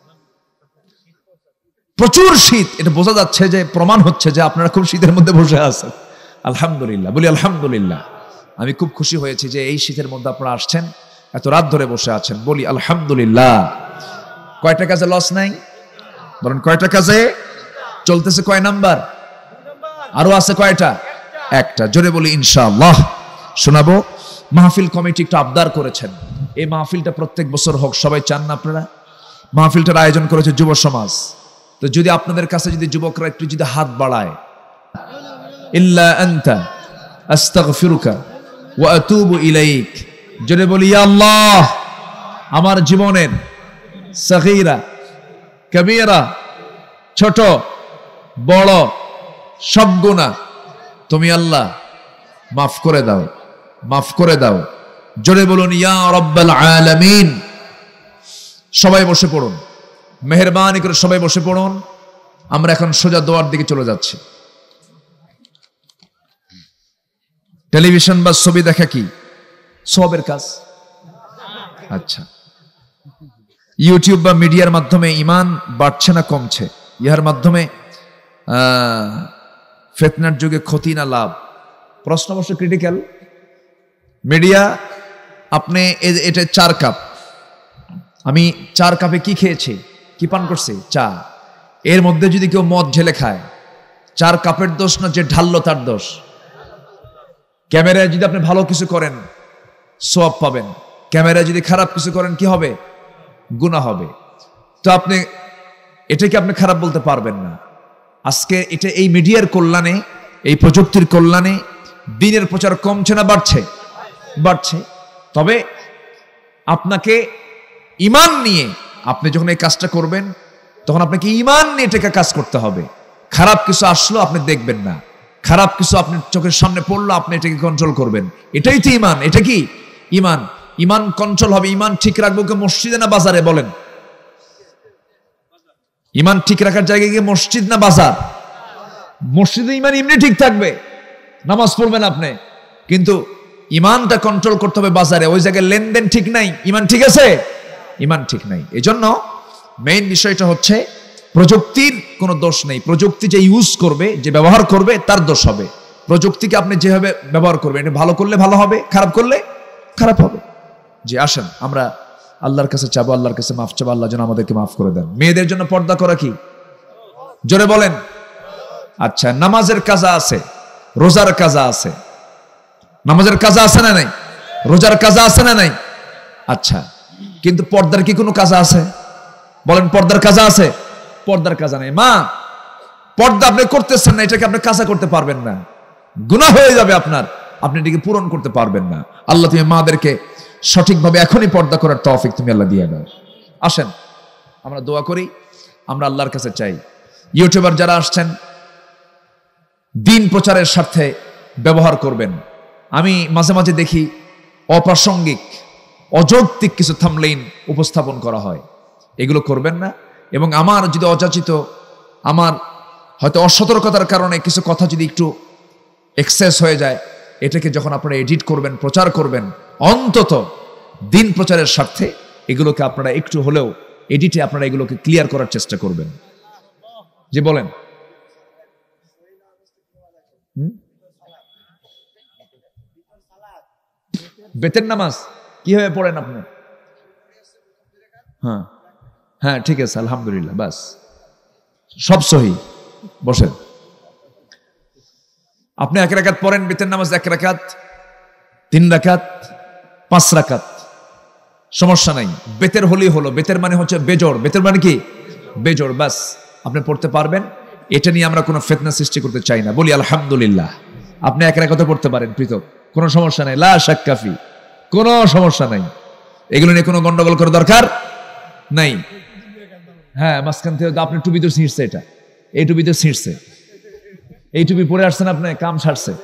[SPEAKER 1] প্রচুর শীত, এটা বোঝা যাচ্ছে, যে প্রমাণ হচ্ছে যে আপনারা খুব শীতের মধ্যে বসে আছেন। আলহামদুলিল্লাহ, বলি আলহামদুলিল্লাহ। আমি খুব খুশি হয়েছি যে এই শীতের মধ্যে আপনারা আসছেন, এত রাত ধরে বসে আছেন, বলি আলহামদুলিল্লাহ। কয়টা কাজে লস নাই বলেন, কয়টা কাজে চলতেছে, কয় নাম্বার, আরো আছে কয়টা, একটা, জোরে বলি ইনশাআল্লাহ। শোনাবো, মাহফিল কমিটি একটু আবদার করেছেন এই মাহফিলটা প্রত্যেক বছর হোক, সবাই চান না আপনারা? মাহফিলটার আয়োজন করেছে যুব সমাজ, তো যদি আপনাদের কাছে যদি যুবকরা একটু যদি হাত বাড়ায়, ইল্লা আনতা আস্তাগফিরুকা ওয়া আতুবু ইলাইক, জোরে বলি ইয়া আল্লাহ, আমার জীবনের সগীরা কবীরা, ছোট বড় সব গুনাহ তুমি আল্লাহ মাফ করে দাও, মাফ করে দাও। জোরে বলুন ইয়া রাব্বাল আলামিন। সবাই বসে পড়ুন, মেহেরবানি করে সবাই বসে পড়ুন। আমরা এখন সোজা দোয়ার দিকে চলে যাচ্ছি। টেলিভিশন বা ছবি দেখা কি সবের কাজ? আচ্ছা, ইউটিউব বা মিডিয়ার মাধ্যমে ইমান বাড়ছে না কমছে? ইহার মাধ্যমে ফিতনার যুগে ক্ষতি না লাভ? প্রশ্ন অবশ্য ক্রিটিক্যাল। মিডিয়া, আপনি এটা 4 কাপ, আমি 4 কাপে কি খেয়েছি, কি পান করছি, চা। এর মধ্যে যদি কেউ মদ ঢেলে খায়, 4 কাপের দোষ না যে ঢাললো তার দোষ? ক্যামেরায় যদি আপনি ভালো কিছু করেন সওয়াব পাবেন, ক্যামেরায় যদি খারাপ কিছু করেন কি হবে, গুনাহ হবে। তো আপনি এটাকে আপনি খারাপ বলতে পারবেন না। আজকে এটা এই মিডিয়ার কল্যাণে, এই প্রযুক্তির কল্যাণে দ্বীনের প্রচার কমছে না বাড়ছে? বাড়ছে। তবে আপনাকে ঈমান নিয়ে আপনি যখন এই কাজটা করবেন, তখন আপনাকে ঈমান নিয়ে এটাকে কাজ করতে হবে। খারাপ কিছু আসলো আপনি দেখবেন না, খারাপ কিছু আপনার চোখের সামনে পড়লো আপনি এটাকে কন্ট্রোল করবেন। এটাই তো ঈমান। এটা কি ঈমান? ঈমান কন্ট্রোল হবে। ঈমান ঠিক রাখবো কি মসজিদে না বাজারে বলেন? ঈমান ঠিক রাখার জায়গায় গিয়ে মসজিদ না বাজার? মসজিদে ঈমান এমনি ঠিক থাকবে, নামাজ পড়বেন আপনি, কিন্তু ঈমানটা কন্ট্রোল করতে হবে বাজারে। ওই জায়গায় লেনদেন ঠিক নাই, ঈমান ঠিক আছে? ঈমান ঠিক নাই। এজন্য মেইন বিষয়টা হচ্ছে প্রযুক্তির কোনো দোষ নেই। প্রযুক্তি যে ইউজ করবে, যে ব্যবহার করবে, তার দোষ হবে। প্রযুক্তিকে আপনি যেভাবে ব্যবহার করবেন, এটা ভালো করলে ভালো হবে, খারাপ করলে খারাপ হবে। যে আসেন আমরা আল্লাহর কাছে চাবো, আল্লাহর কাছে মাফ চাবো, আল্লাহ যেন আমাদেরকে মাফ করে দেন। মেয়েদের জন্য পর্দা করা কি? জোরে বলেন। আচ্ছা, নামাজের কাজা আছে, রোজার কাজা আছে। নামাজের কাজা আছে না নাই? রোজার কাজা আছে না নাই? আচ্ছা, কিন্তু পর্দার কি কোনো কাজা আছে? বলেন, পর্দার কাজা আছে? পর্দার কাজা নেই। মা, পর্দা আপনি করতেছেন না, এটাকে আপনি কাজা করতে পারবেন না, গুনাহ হয়ে যাবে আপনার, আপনি এটাকে পূরণ করতে পারবেন না। আল্লাহ তুমি মাদেরকে সঠিকভাবে এখনই পর্দা করার তৌফিক তুমি আল্লাহ দিয়ে দাও। আসেন আমরা দোয়া করি, আমরা আল্লাহর কাছে চাই। ইউটিউবার যারা আসছেন, দিন প্রচারের স্বার্থে ব্যবহার করবেন। আমি মাঝে মাঝে দেখি অপ্রাসঙ্গিক অযৌক্তিক কিছু থাম্বনেইল উপস্থাপন করা হয়, এগুলো করবেন না। এবং আমার যদি অযাচিত, আমার হয়তো অসতর্কতার কারণে কিছু কথা যদি একটু এক্সেস হয়ে যায়, এটাকে যখন আপনারা এডিট করবেন, প্রচার করবেন, অন্তত দিন প্রচারের স্বার্থে এগুলোকে আপনারা একটু হলেও এডিটে আপনারা এগুলোকে ক্লিয়ার করার চেষ্টা করবেন। যে বলেন, বেতের নামাজ কিভাবে পড়েন আপনি? হ্যাঁ হ্যাঁ, ঠিক আছে, আলহামদুলিল্লাহ, বাস সব সহি। বসেন। আপনি 1 রাকাত পড়েন বেতের নামাজ, 1 রাকাত, 3 রাকাত, 5 রাকাত, সমস্যা নাই। বেতের হলেই হলো। বেতের মানে হচ্ছে বেজোড়। বেতের মানে কি? বেজোড়। বাস আপনি পড়তে পারবেন। এটা নিয়ে আমরা কোনো ফিতনা সৃষ্টি করতে চাই না। বলি আলহামদুলিল্লাহ। আপনি 1 রাকাতও পড়তে পারেন পৃথক, কোনো সমস্যা নাই। লা শাক্কাফি, কোনো সমস্যা নাই। এগুলো নিয়ে কোনো গন্ডগোল করার দরকার নাই। হ্যাঁ, মাঝখান থেকে আপনি টুপি তো ছিঁড়ছে, এটা এই টুপিতে ছিঁড়ছে, এই টুপি পরে আসছেন আপনি, কাম ছাড়ছে।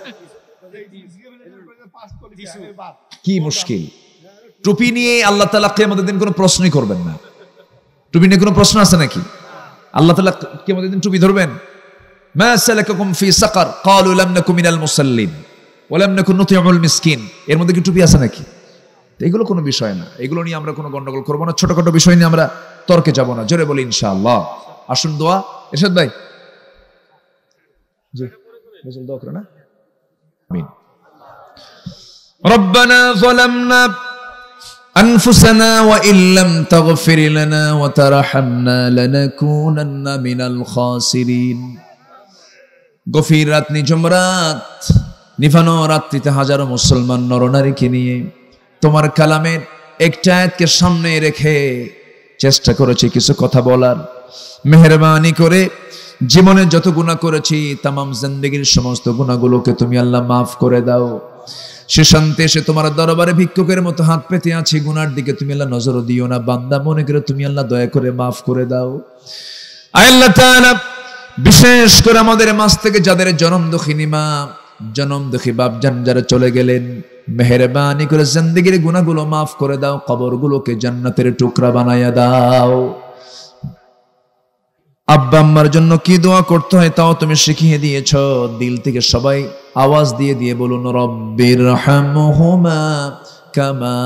[SPEAKER 1] কি মুশকিল! টুপি নিয়ে আল্লাহ তাআলা কিয়ামতের দিন কোনো প্রশ্নই করবেন না। টুপি নিয়ে কোনো প্রশ্ন আছে নাকি? আল্লাহ তাআলা কিয়ামতের দিন টুপি ধরবেন? মা সালাকাকুম ফি সাকার ক্বালু লাম নাকু মিনাল মুসাল্লিন ওয়া লাম নাকু নুতিউল মিসকিন। এর মধ্যে কি টুপি আছে নাকি? এগুলো কোনো বিষয় না, এগুলো নিয়ে আমরা কোনো গন্ডগোল করবো না, ছোটখাটো বিষয় নিয়ে আমরা তর্কে যাব না। জোরে বলি ইনশাআল্লাহ। আসুন দোয়া। এরশাদ ভাই, জি বসুন, দোয়া করুন না। আমিন। রব্বানা যালামনা আনফুসানা ওয়া ইল্লাম তাগফির লানা ওয়া তারহামনা লানাকুনান্না মিনাল খাসিরিন। গভীর রাত, নিঝুম রাত, নিভানো রাত্রিতে হাজারো মুসলমান নরনারীকে নিয়ে তোমার কালামের একটা আয়াতকে সামনে রেখে চেষ্টা করেছি কিছু কথা বলার। মেহেরবানি করে জীবনে যত গুনাহ করেছি, তামাম জিন্দেগীর সমস্ত গুনাহগুলোকে তুমি আল্লাহ মাফ করে দাও। সে শান্তি এসে তোমার দরবারে ভিক্ষুকের মতো হাত পেতে আছি, গুনার দিকে তুমি আল্লাহ নজর দিও না। বান্দা মনে করে তুমি আল্লাহ দয়া করে মাফ করে দাও। আল্লাহ তাআলা বিশেষ করে আমাদের মাঝ থেকে যাদের জনম দুঃখিনী মা, জনম দুঃখী বাপজান যারা চলে গেলেন, মেহেরবানি করে জিন্দেগীর গুনাহগুলো মাফ করে দাও, কবরগুলোকে জান্নাতের টুকরা বানায়া দাও। আব্বা আম্মার জন্য কি দোয়া করতে হয় তাও তুমি শিখিয়ে দিয়েছ। দিল থেকে সবাই আওয়াজ দিয়ে দিয়ে বলুন, রব্বির হামহুমা কামা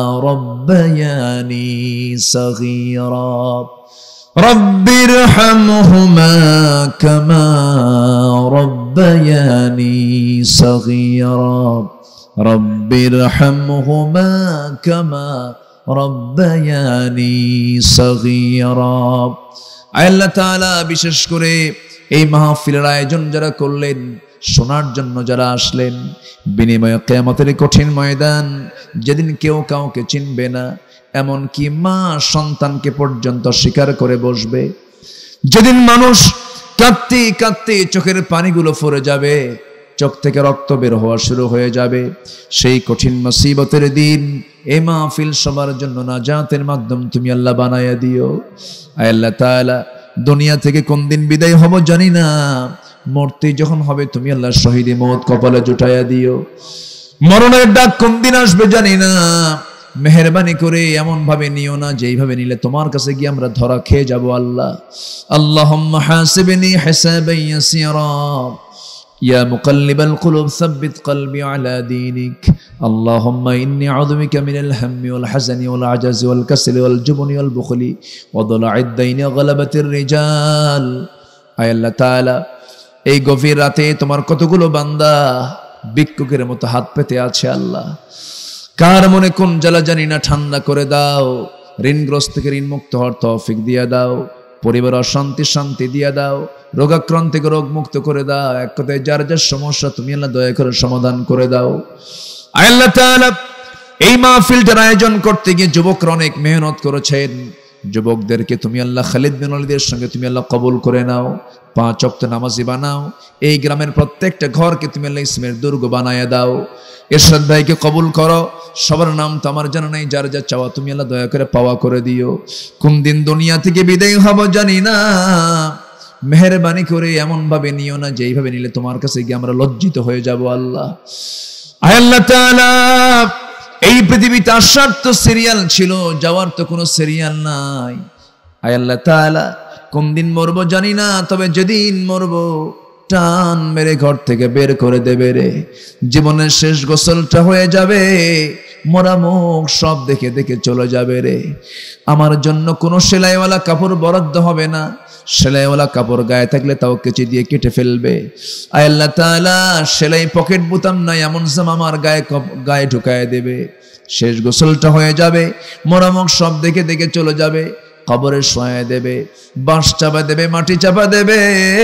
[SPEAKER 1] রব্বায়ানি সগীরা। রব্বির হামহুমা কামা রব্বায়ানি সগীরা। রব্বির হামহুমা কামা রব্বায়ানি সগীরা। আল্লাহ তাআলা বিশেষ করে এই মাহফিলের আয়োজন যারা করলেন, শোনার জন্য যারা আসলেন, বিনিময়ে কিয়ামতের কঠিন ময়দান যেদিন কেউ কাউকে চিনবে না, এমনকি মা সন্তানকে পর্যন্ত স্বীকার করে বসবে, যেদিন মানুষ কাঁদতে কাঁদতে চোখের পানিগুলো ফরে যাবে, চোখ থেকে রক্ত বের হওয়া শুরু হয়ে যাবে, সেই কঠিন মুসিবতের দিন এই মাহফিল সবার জন্য নাজাতের মাধ্যম তুমি আল্লাহ বানায়া দিও। আল্লাহ তাআলা দুনিয়া থেকে কোন দিন বিদায় হব জানি না, মরতে যখন হবে তুমি আল্লাহ শহীদি মওত কপালে জুটাইয়া দিও। মরণের ডাক কোন দিন আসবে জানি না, মেহেরবানি করে এমন ভাবে নিও না যেইভাবে নিলে তোমার কাছে গিয়ে আমরা ধরা খেয়ে যাব। আল্লাহ, আল্লাহুম্মা হাসিবনি হিসাবান ইয়াসীরা ইয়া মুকাল্লিবাল কুলুব সাব্বিত কলবি আলা দীনিক। আল্লাহুম্মা ইন্নী আউযু বিকা মিনাল হাম্মি ওয়াল হাযানি ওয়াল আজাজি ওয়াল কাসলি ওয়াল জুবনি ওয়াল বুখলি ওয়া দালা'id দাইনি ওয়া গালাবাতির রিজাল। আয় আল্লাহ তাআলা, এই গভীর রাতে তোমার কতগুলো বান্দা ভিক্ষুকের মতো হাত পেতে আছে। আল্লাহ, কার মনে কোন জ্বালা জানি না, ঠান্ডা করে দাও। ঋণগ্রস্ত থেকে ঋণ মুক্ত হওয়ার তৌফিক দিয়ে দাও। পরিবার অশান্তি শান্তি দিয়ে দাও। রোগাক্রান্ত থেকে রোগ মুক্ত করে দাও। এক কথায় যার যার সমস্যা তুমি আল্লাহ দয়া করে সমাধান করে দাও। আল্লাহ তাআলা, এই মাহফিলটার আয়োজন করতে গিয়ে যুবকরা অনেক মেহনত করেছেন। যুবকদেরকে তুমি আল্লাহ খালিদ বিন ওয়ালিদের সঙ্গে তুমি আল্লাহ কবুল করে নাও, 5 ওয়াক্ত নামাজি বানাও। এই গ্রামের প্রত্যেকটা ঘরকে তুমি আল্লাহ ইসমের দুর্গ বানায়া দাও। এরশাদ ভাইকে কবুল করো। সবার নাম তো আমার জানা নাই, যার যা চাওয়া তুমি আল্লাহ দয়া করে পাওয়া করে দিও। কোন দিন দুনিয়া থেকে বিদায় হব জানি না, মেহেরবানি করে এমন ভাবে নিও না যেইভাবে নিলে তোমার কাছে গিয়ে আমরা লজ্জিত হয়ে যাব। আল্লাহ, আল্লাহ তাআলা, এই পৃথিবীতে আসার তো সিরিয়াল ছিল, যাওয়ার তো কোনো সিরিয়াল নাই। আল্লাহ তাআলা, কোন দিন মরবো জানি না, তবে যেদিন মরবো টান মেরে ঘর থেকে বের করে দেবে রে। জীবনের শেষ গোসলটা হয়ে যাবে, মরা মুখ সব দেখে দেখে চলে যাবে রে। আমার জন্য কোনো সেলাইওয়ালা কাপড় বরাদ্দ হবে না। সেলাইওয়ালা কাপড় গায়ে থাকলে তাও কেচি দিয়ে কেটে ফেলবে। আল্লাহ তাআলা, সেলাই পকেট বোতাম নাই এমন জামা আমার গায়ে ঢুকায় দেবে। শেষ গোসলটা হয়ে যাবে, মরা মুখ সব দেখে দেখে চলে যাবে। কবরে শোয়া দেবে, বাঁশ চাপা দেবে, মাটি চাপা দেবে।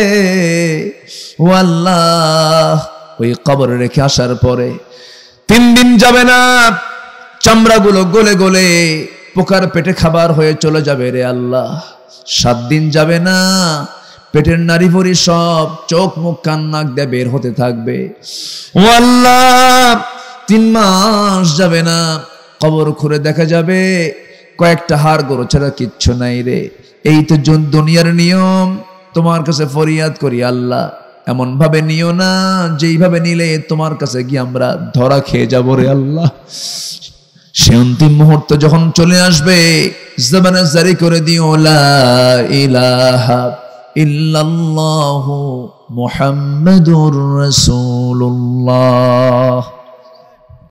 [SPEAKER 1] ও আল্লাহ, ওই কবরে রেখে আসার পরে 3 দিন যাবে না, চামড়াগুলো গলে গলে পোকার পেটে খাবার হয়ে চলে যাবে রে আল্লাহ। 7 দিন যাবে না, পেটের নারী ভরি সব চোখ মুখ কান নাক দিয়ে বের হতে থাকবে। ও আল্লাহ, 3 মাস যাবে না, কবর খুঁড়ে দেখা যাবে কয়েকটা হাড় গরু ছাড়া কিচ্ছু নাই রে। এই তো দুনিয়ার নিয়ম। তোমার কাছে ফরিয়াদ করি আল্লাহ, এমন ভাবে নিও না যেইভাবে নিলে তোমার কাছে গিয়ে আমরা ধরা খেয়ে যাব রে আল্লাহ। সে অন্তিম মুহূর্ত যখন চলে আসবে, জবানে জারি করে দিও লা ইলাহা ইল্লাল্লাহু মুহাম্মাদুর রাসূলুল্লাহ।